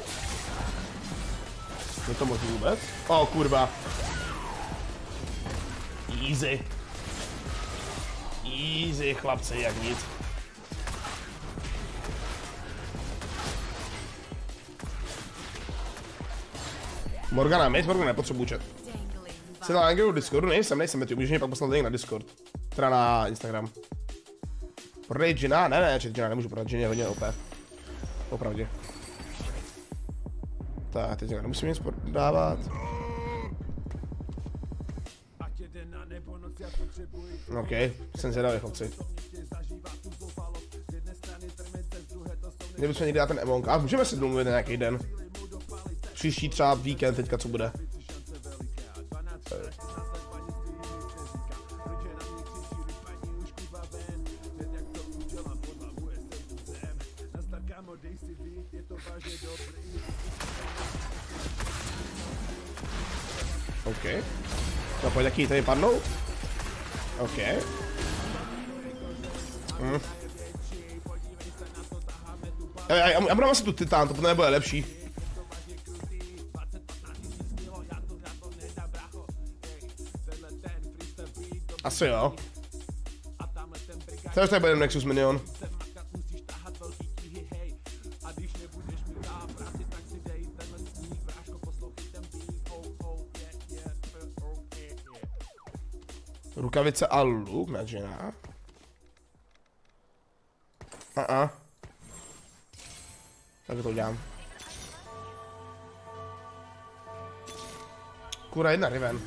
Je to možný vůbec? O, oh, kurva. Easy. Easy, chlapci, jak nic. Morgana, mate, Morgana, nepotřebuji chat. Jsem na Angelu Discordu, nejsem, nejsem, ty můžeš mě pak poslat link na Discord. Teda na Instagram. Prodej Gina? Ne, ne, chat Gina, nemůžu prodat, Gina je hodně O P. Opravdě. Tak, teď nemusím nic prodávat. OK, jsem zvědavý, chlapci. Kdybychom někdy dát ten Emonka, a můžeme si domluvit na nějaký den. Příští třeba víkend teďka, co bude. OK. No pojď, jaký tady padnou? OK. Hm. Já, já, já budu asi tu titán, to potom nebude lepší. Asi jo. Teď tady bude Nexus Minion. Rukavice a luk na ženách. Uh-uh. Tak to udělám. Kurva, jedna Riven.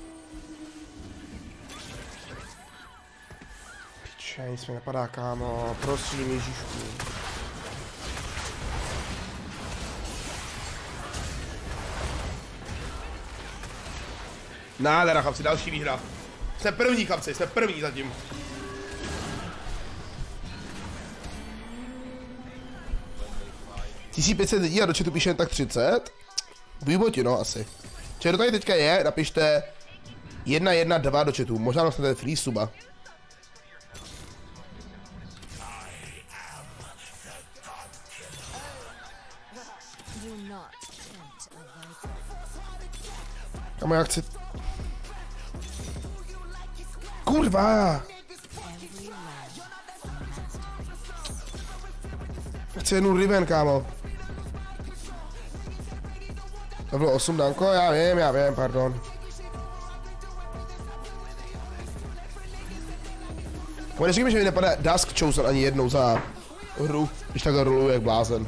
Piče, nic mi napadá, kámo. Prosím, Ježíšku. Nádhera, chlapci, další výhra. Jste první, chlapci, jste první zatím. tisíc pět set lidí a do chatu píše jen tak třicet. Výboti, no, asi. Čili kdo tady teďka je, napište jedna jedna dva do chatu, možná dostanete free suba. Kamo, já chci... Kurva! Chci jednu Riven, kámo. To bylo osm, Danko? Já vím, já vím, pardon. Kamo, neříkám, že mi nepadá Dusk Chosen ani jednou za hru, když takhle roluju jak blázen.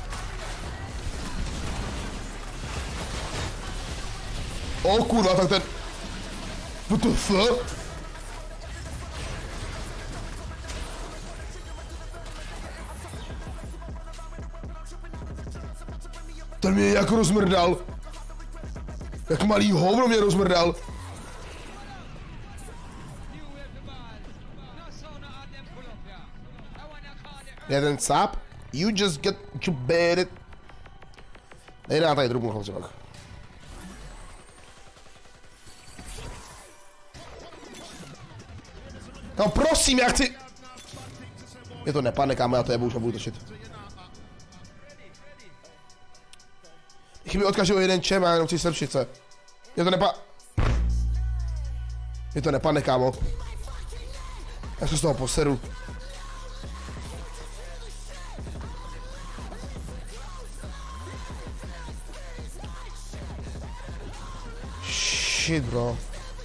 O kurva, tak ten... What the fuck? Ten mě jako rozmrdal. Jak malý hovno mě rozmrdal. Jeden sap. You just get to bed it. Nejde tady drubu hovře pak. No prosím, já chci... Je to nepadne, kámo, já to jebu, už nebudu točit. Chybí od každého jeden čem, já jenom chci slepšit se. Je to nepa... Je to nepadne, kámo. Já se z toho poseru. Shit, bro.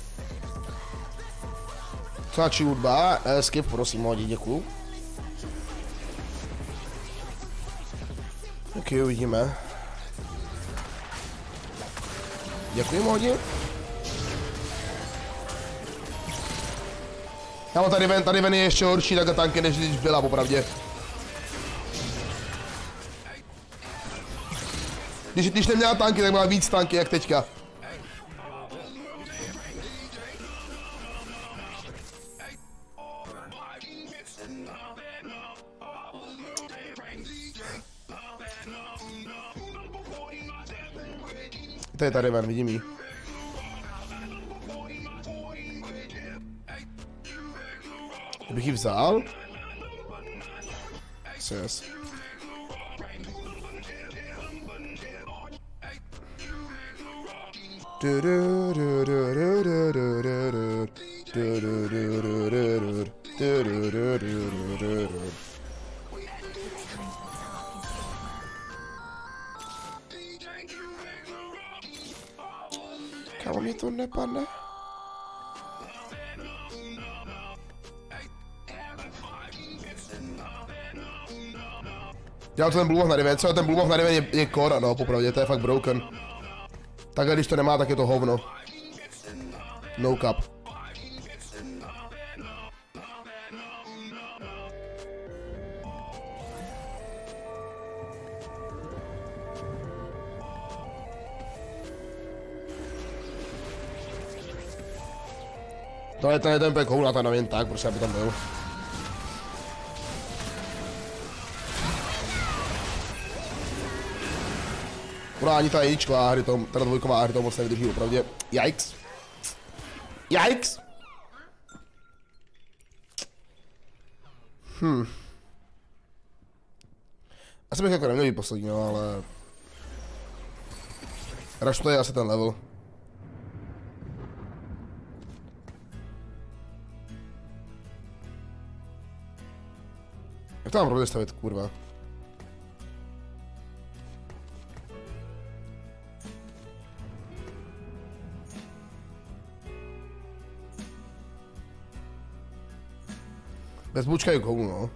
Tlačí hudba, skip, prosím, hodí, děkuju. Ok, uvidíme. Děkuji, hodí. Já mám tady ven, tady ven je ještě horší takhle tanky, než když byla, popravdě. Když, když neměla tanky, tak měla víc tanky, jak teďka. To je tady ven, vidím jí. Kdybych ji vzal? Yes. Kámo, mě to nepadne. Dělal to ten Blue Buff na Riven, co ten Blue Buff na Riven je, je core, no, popravdě, to je fakt broken. Takhle, když to nemá, tak je to hovno. No cap. Tohle ten je ten pack houla, tam jen tak, prostě aby tam byl. Ona ani ta jedničková hry, to, ta dvojková hry to moc nevydrží opravdu. Yikes. Yikes. Hm. Asi bych jako neměl být poslední, no, ale... Rush to je asi ten level. Jak to mám rovně stavit, kurva? Bez bučka je komu, no.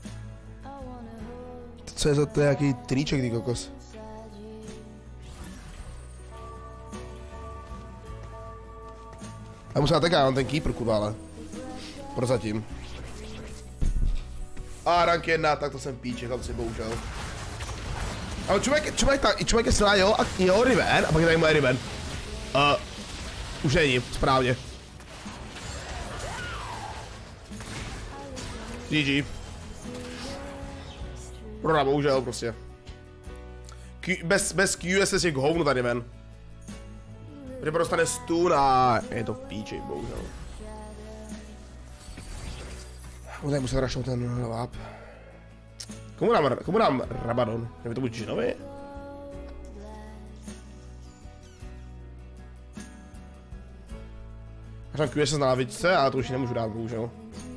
Co je za to nějaký triček, ty kokos? Já musím taká, mám ten keeper, kurva, ale. Prozatím. A rank jedna, tak to jsem píček, ale si bohužel. Ale člověk, člověk, tak, člověk je silná, jo, a jo, Riven, a pak je tady moje Riven. Uh, už není, správně. G G. Proda, bohužel, prostě. Q, bez, bez Q S S je k hovnu tady, ven. Riven dostane stun a je to v píči, bohužel. Tady musím rašnout ten lap. Komu dám, komu dám Rabadon? Je to buď Džinovi? Až tam Q S S na lavičce, ale to už nemůžu dát, bohužel.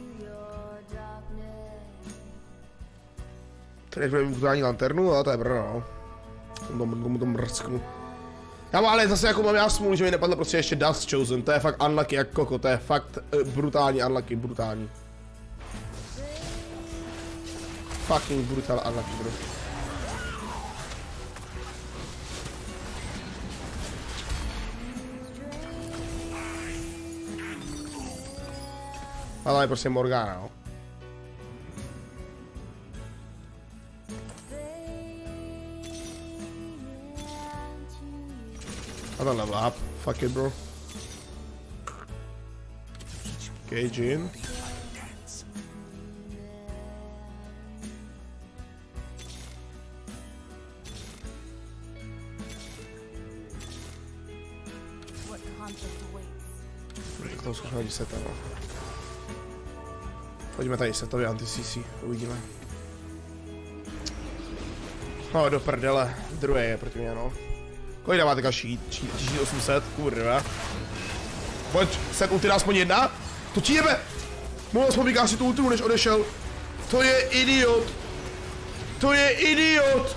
Tady bude mít brutální lanternu, ale to je brno, no. Tomu to mrsknu. Já mám ale zase jako mám já smůlu, že mi nepadlo prostě ještě Dust Chosen, to je fakt unlucky jak koko, to je fakt uh, brutální unlucky, brutální. Fucking brutal unlucky, bro. Ale je prostě Morgana, no. I don't level up. Fuck it, bro. Cage in. Tak to zkusíme hodit seta, no. Pojďme tady setově anti-C C, uvidíme. No, do prdele, druhé je proti mě, no. Kolik dává teďka tisíc osm set, kurva. Pojď, set ulti dá aspoň jedna. To ti jebe! Mohl aspoň vykážit tu ultimu, než odešel. To je idiot! To je idiot!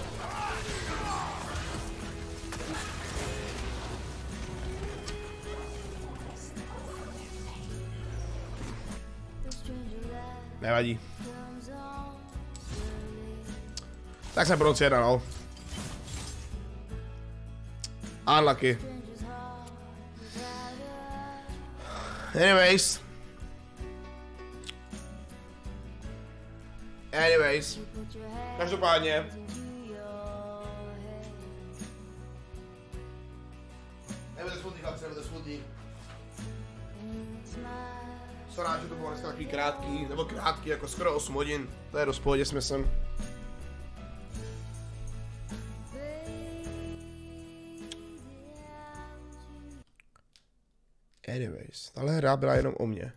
Nevadí. Tak se bronz jedna, no. Unlucky. Anyways. Anyways. Každopádně. Nebude smutný, chlapci, nebude smutný. Jsem rád, že to bylo dneska takový krátký, nebo krátký, jako skoro osm hodin. To je dost pohodě, si myslím. Anyways, tahle hra byla jenom o mně.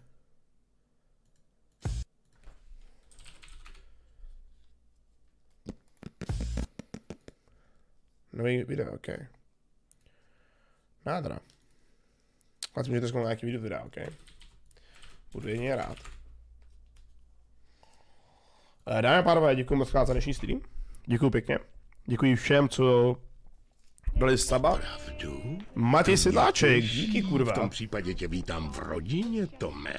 Nový video, ok. Nádra. A ty můžete zkoumat nějaký video videa, ok. Budu jedině rád. Dámy a pánové, děkuji moc za dnešní stream. Děkuji pěkně. Děkuji všem, co dali saba. Matěj Sedláček, díky kurva. V tom případě tě vítám v rodině, Tome.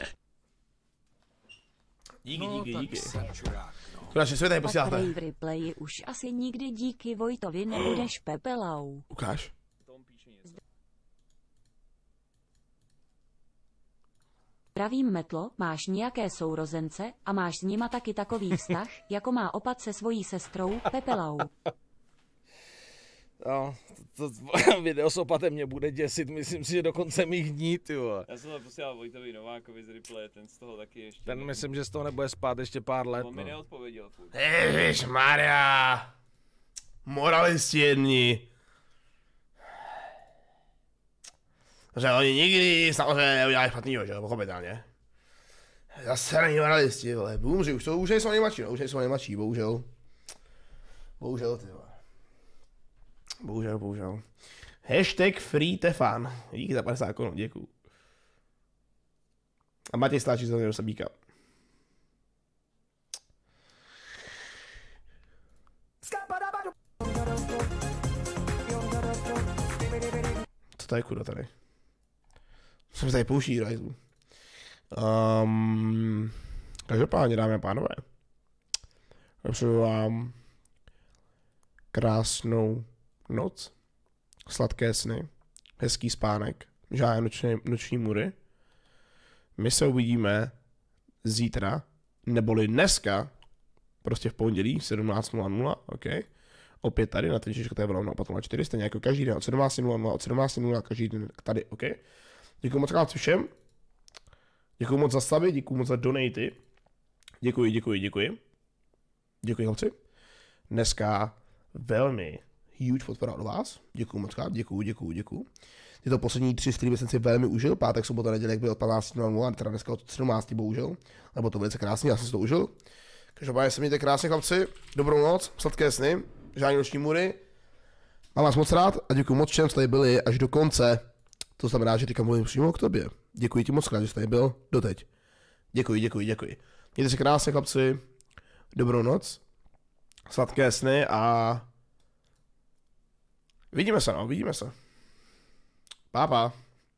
Díky, díky, díky. Konečně svět tady posíláte. V replayi už asi nikdy díky Vojtovi nebudeš Pepelau. Ukáž. Pravím Metlo, máš nějaké sourozence a máš s nima taky takový vztah, jako má opat se svojí sestrou Pepelau. No, to, to video s opatem mě bude děsit, myslím si, že dokonce mých dní, tyjo. Já jsem to posílal Vojtovi Novákovi z replay, ten z toho taky ještě... Ten myslím, že z toho nebude spát ještě pár let. On mi no. neodpověděl furt. Ježišmarja. Moralisti jedni. Že oni nikdy samozřejmě neudělají špatnýho, že jo, pochopitelně. Zase není moralisti, vole, boomři, už to už nejsou nejmladší, no, už nejsou nejmladší, bohužel. Bohužel, ty vole. Bohužel, bohužel. Hashtag free Tefan. Díky za padesát korun, děkuju. A Matěj stáčí za něj do Sabíka. Co tady kurva tady? Co mi tady pouští rajzu? Um, každopádně, dámy a pánové. Přeju vám krásnou noc, sladké sny, hezký spánek, žádné noční, noční mury. My se uvidíme zítra, neboli dneska, prostě v pondělí sedmnáct nula nula, ok. Opět tady na Twitchi, to je velmi naopak nula čtyři, stejně jako každý den od sedmnáct nula nula, od sedmnáct nula nula každý den tady, ok. Děkuji moc krát všem. Děkuji moc za stavy, děkuji moc za donaty. Děkuji, děkuji, děkuji. Děkuji, holci. Dneska velmi huge podpora od vás. Děkuji moc krát, děkuji, děkuji, děkuji. Tyto poslední tři streamy jsem si velmi užil. Pátek, sobota, nedělek byl od patnáct nula nula, teda dneska od sedmnáct bohužel. Nebo to velice krásný, já jsem si to užil. Každopádně se mějte krásně, chlapci. Dobrou noc, sladké sny, žádný noční můry. Mám vás moc rád a děkuji moc všem, že jste byli až do konce. To znamená, že teďka mluvím přímo k tobě. Děkuji ti moc krát, že jste tady byl doteď. Děkuji, děkuji, děkuji. Mějte se krásně, chlapci. Dobrou noc. Sladké sny a... Vidíme se, no, vidíme se. Pápa.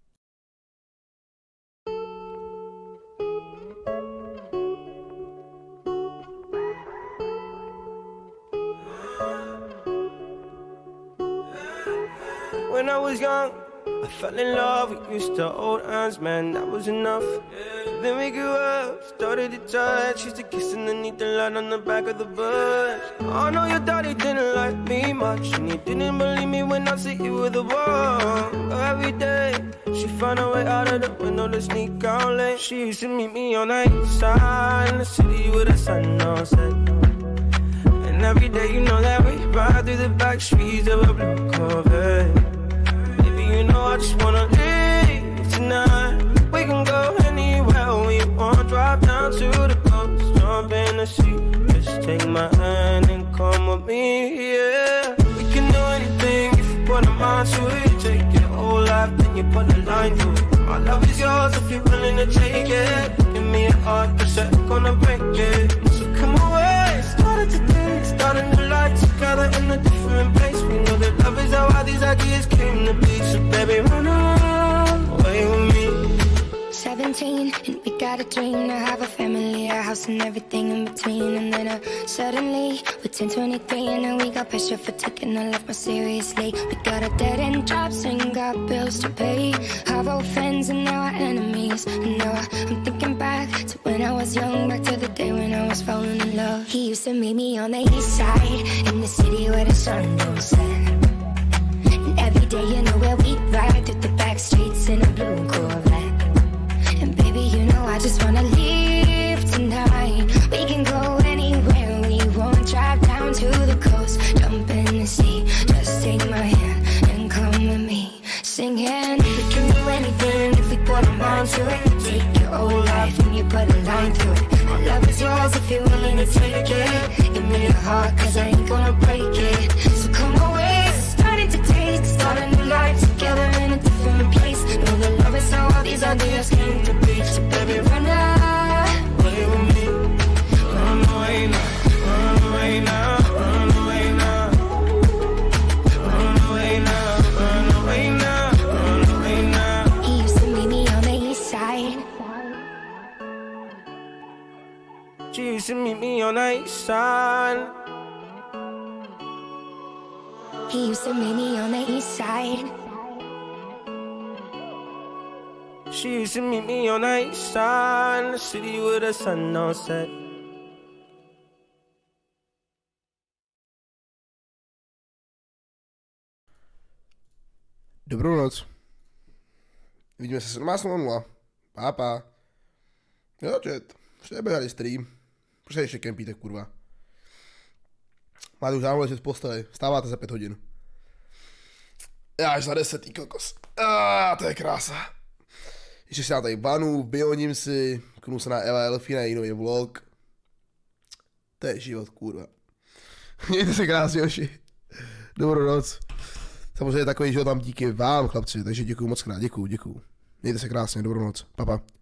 When I was young, I fell in love, we used to hold hands, man, that was enough. Then we grew up, started to touch, used to kiss underneath the light on the back of the bus. I know your daddy didn't like me much, and he didn't believe me when I said you were the one. Every day, she found a way out of the window to sneak out late. She used to meet me on the east side, in the city with the sun on set. And every day, you know that we ride through the back streets of a blue Corvette. You know I just wanna leave tonight. We can go anywhere we want. Drive down to the coast, jump in the sea. Just take my hand and come with me, yeah. We can do anything if you put a mind to it. Take your whole life, then you put a line to it. My love is yours if you're willing to take it. Give me a heart, cause I'm gonna break it. So come away, started today, start a new life together in a different place. We know that love is how all these ideas came to be. So baby, run away with me. seventeen, and we got a dream to have a family, a house and everything in between. And then uh, suddenly, we're ten twenty-three, and now we got pressure for taking our life more seriously. We got a dead end jobs and got bills to pay. Our old friends and now our enemies. And now I, I'm thinking back to when I was young, back to the day when I was falling in love. He used to meet me on the east side, in the city where the sun don't set. And every day, you know where we ride through the back streets in a blue Corvette. And baby, you know I just wanna leave tonight. We can go anywhere we want. Drive down to the coast, jump in the sea. Just take my hand and come with me, singing. We can do anything if we put our mind to it. Take your whole life and you put a line through it. My love is yours if you're willing to take it. Give me your heart, cause I ain't gonna break it. So come away, starting to taste. Start a new life together in a different place. Know that love is how all these ideas came to be. So baby, run away with me. Run away now, run away now, run away now. Run away now, run away now, run away now. He used to meet me on the east side. She used to meet me on the east side. He used to meet me on the east side. She used to meet me on the east side, in the city with the sun on set. Dobrou noc. Vidíme se sedmnáct nula nula. Pápa. Jo, chat. Už nebehali stream. Proč se ještě kempíte, kurva? Máte už dávno ležet v posteli. Vstáváte za pět hodin. Já až za deset, kokos. Ah, to je krása. Ještě si dám tady vanu, bioním si, knu se na Eva Elfina, jiný vlog. To je život, kurva. Mějte se krásně, hoši. Dobrou noc. Samozřejmě takový život mám díky vám, chlapci, takže děkuju moc krát, děkuju, děkuju. Mějte se krásně, dobrou noc, papa. Pa.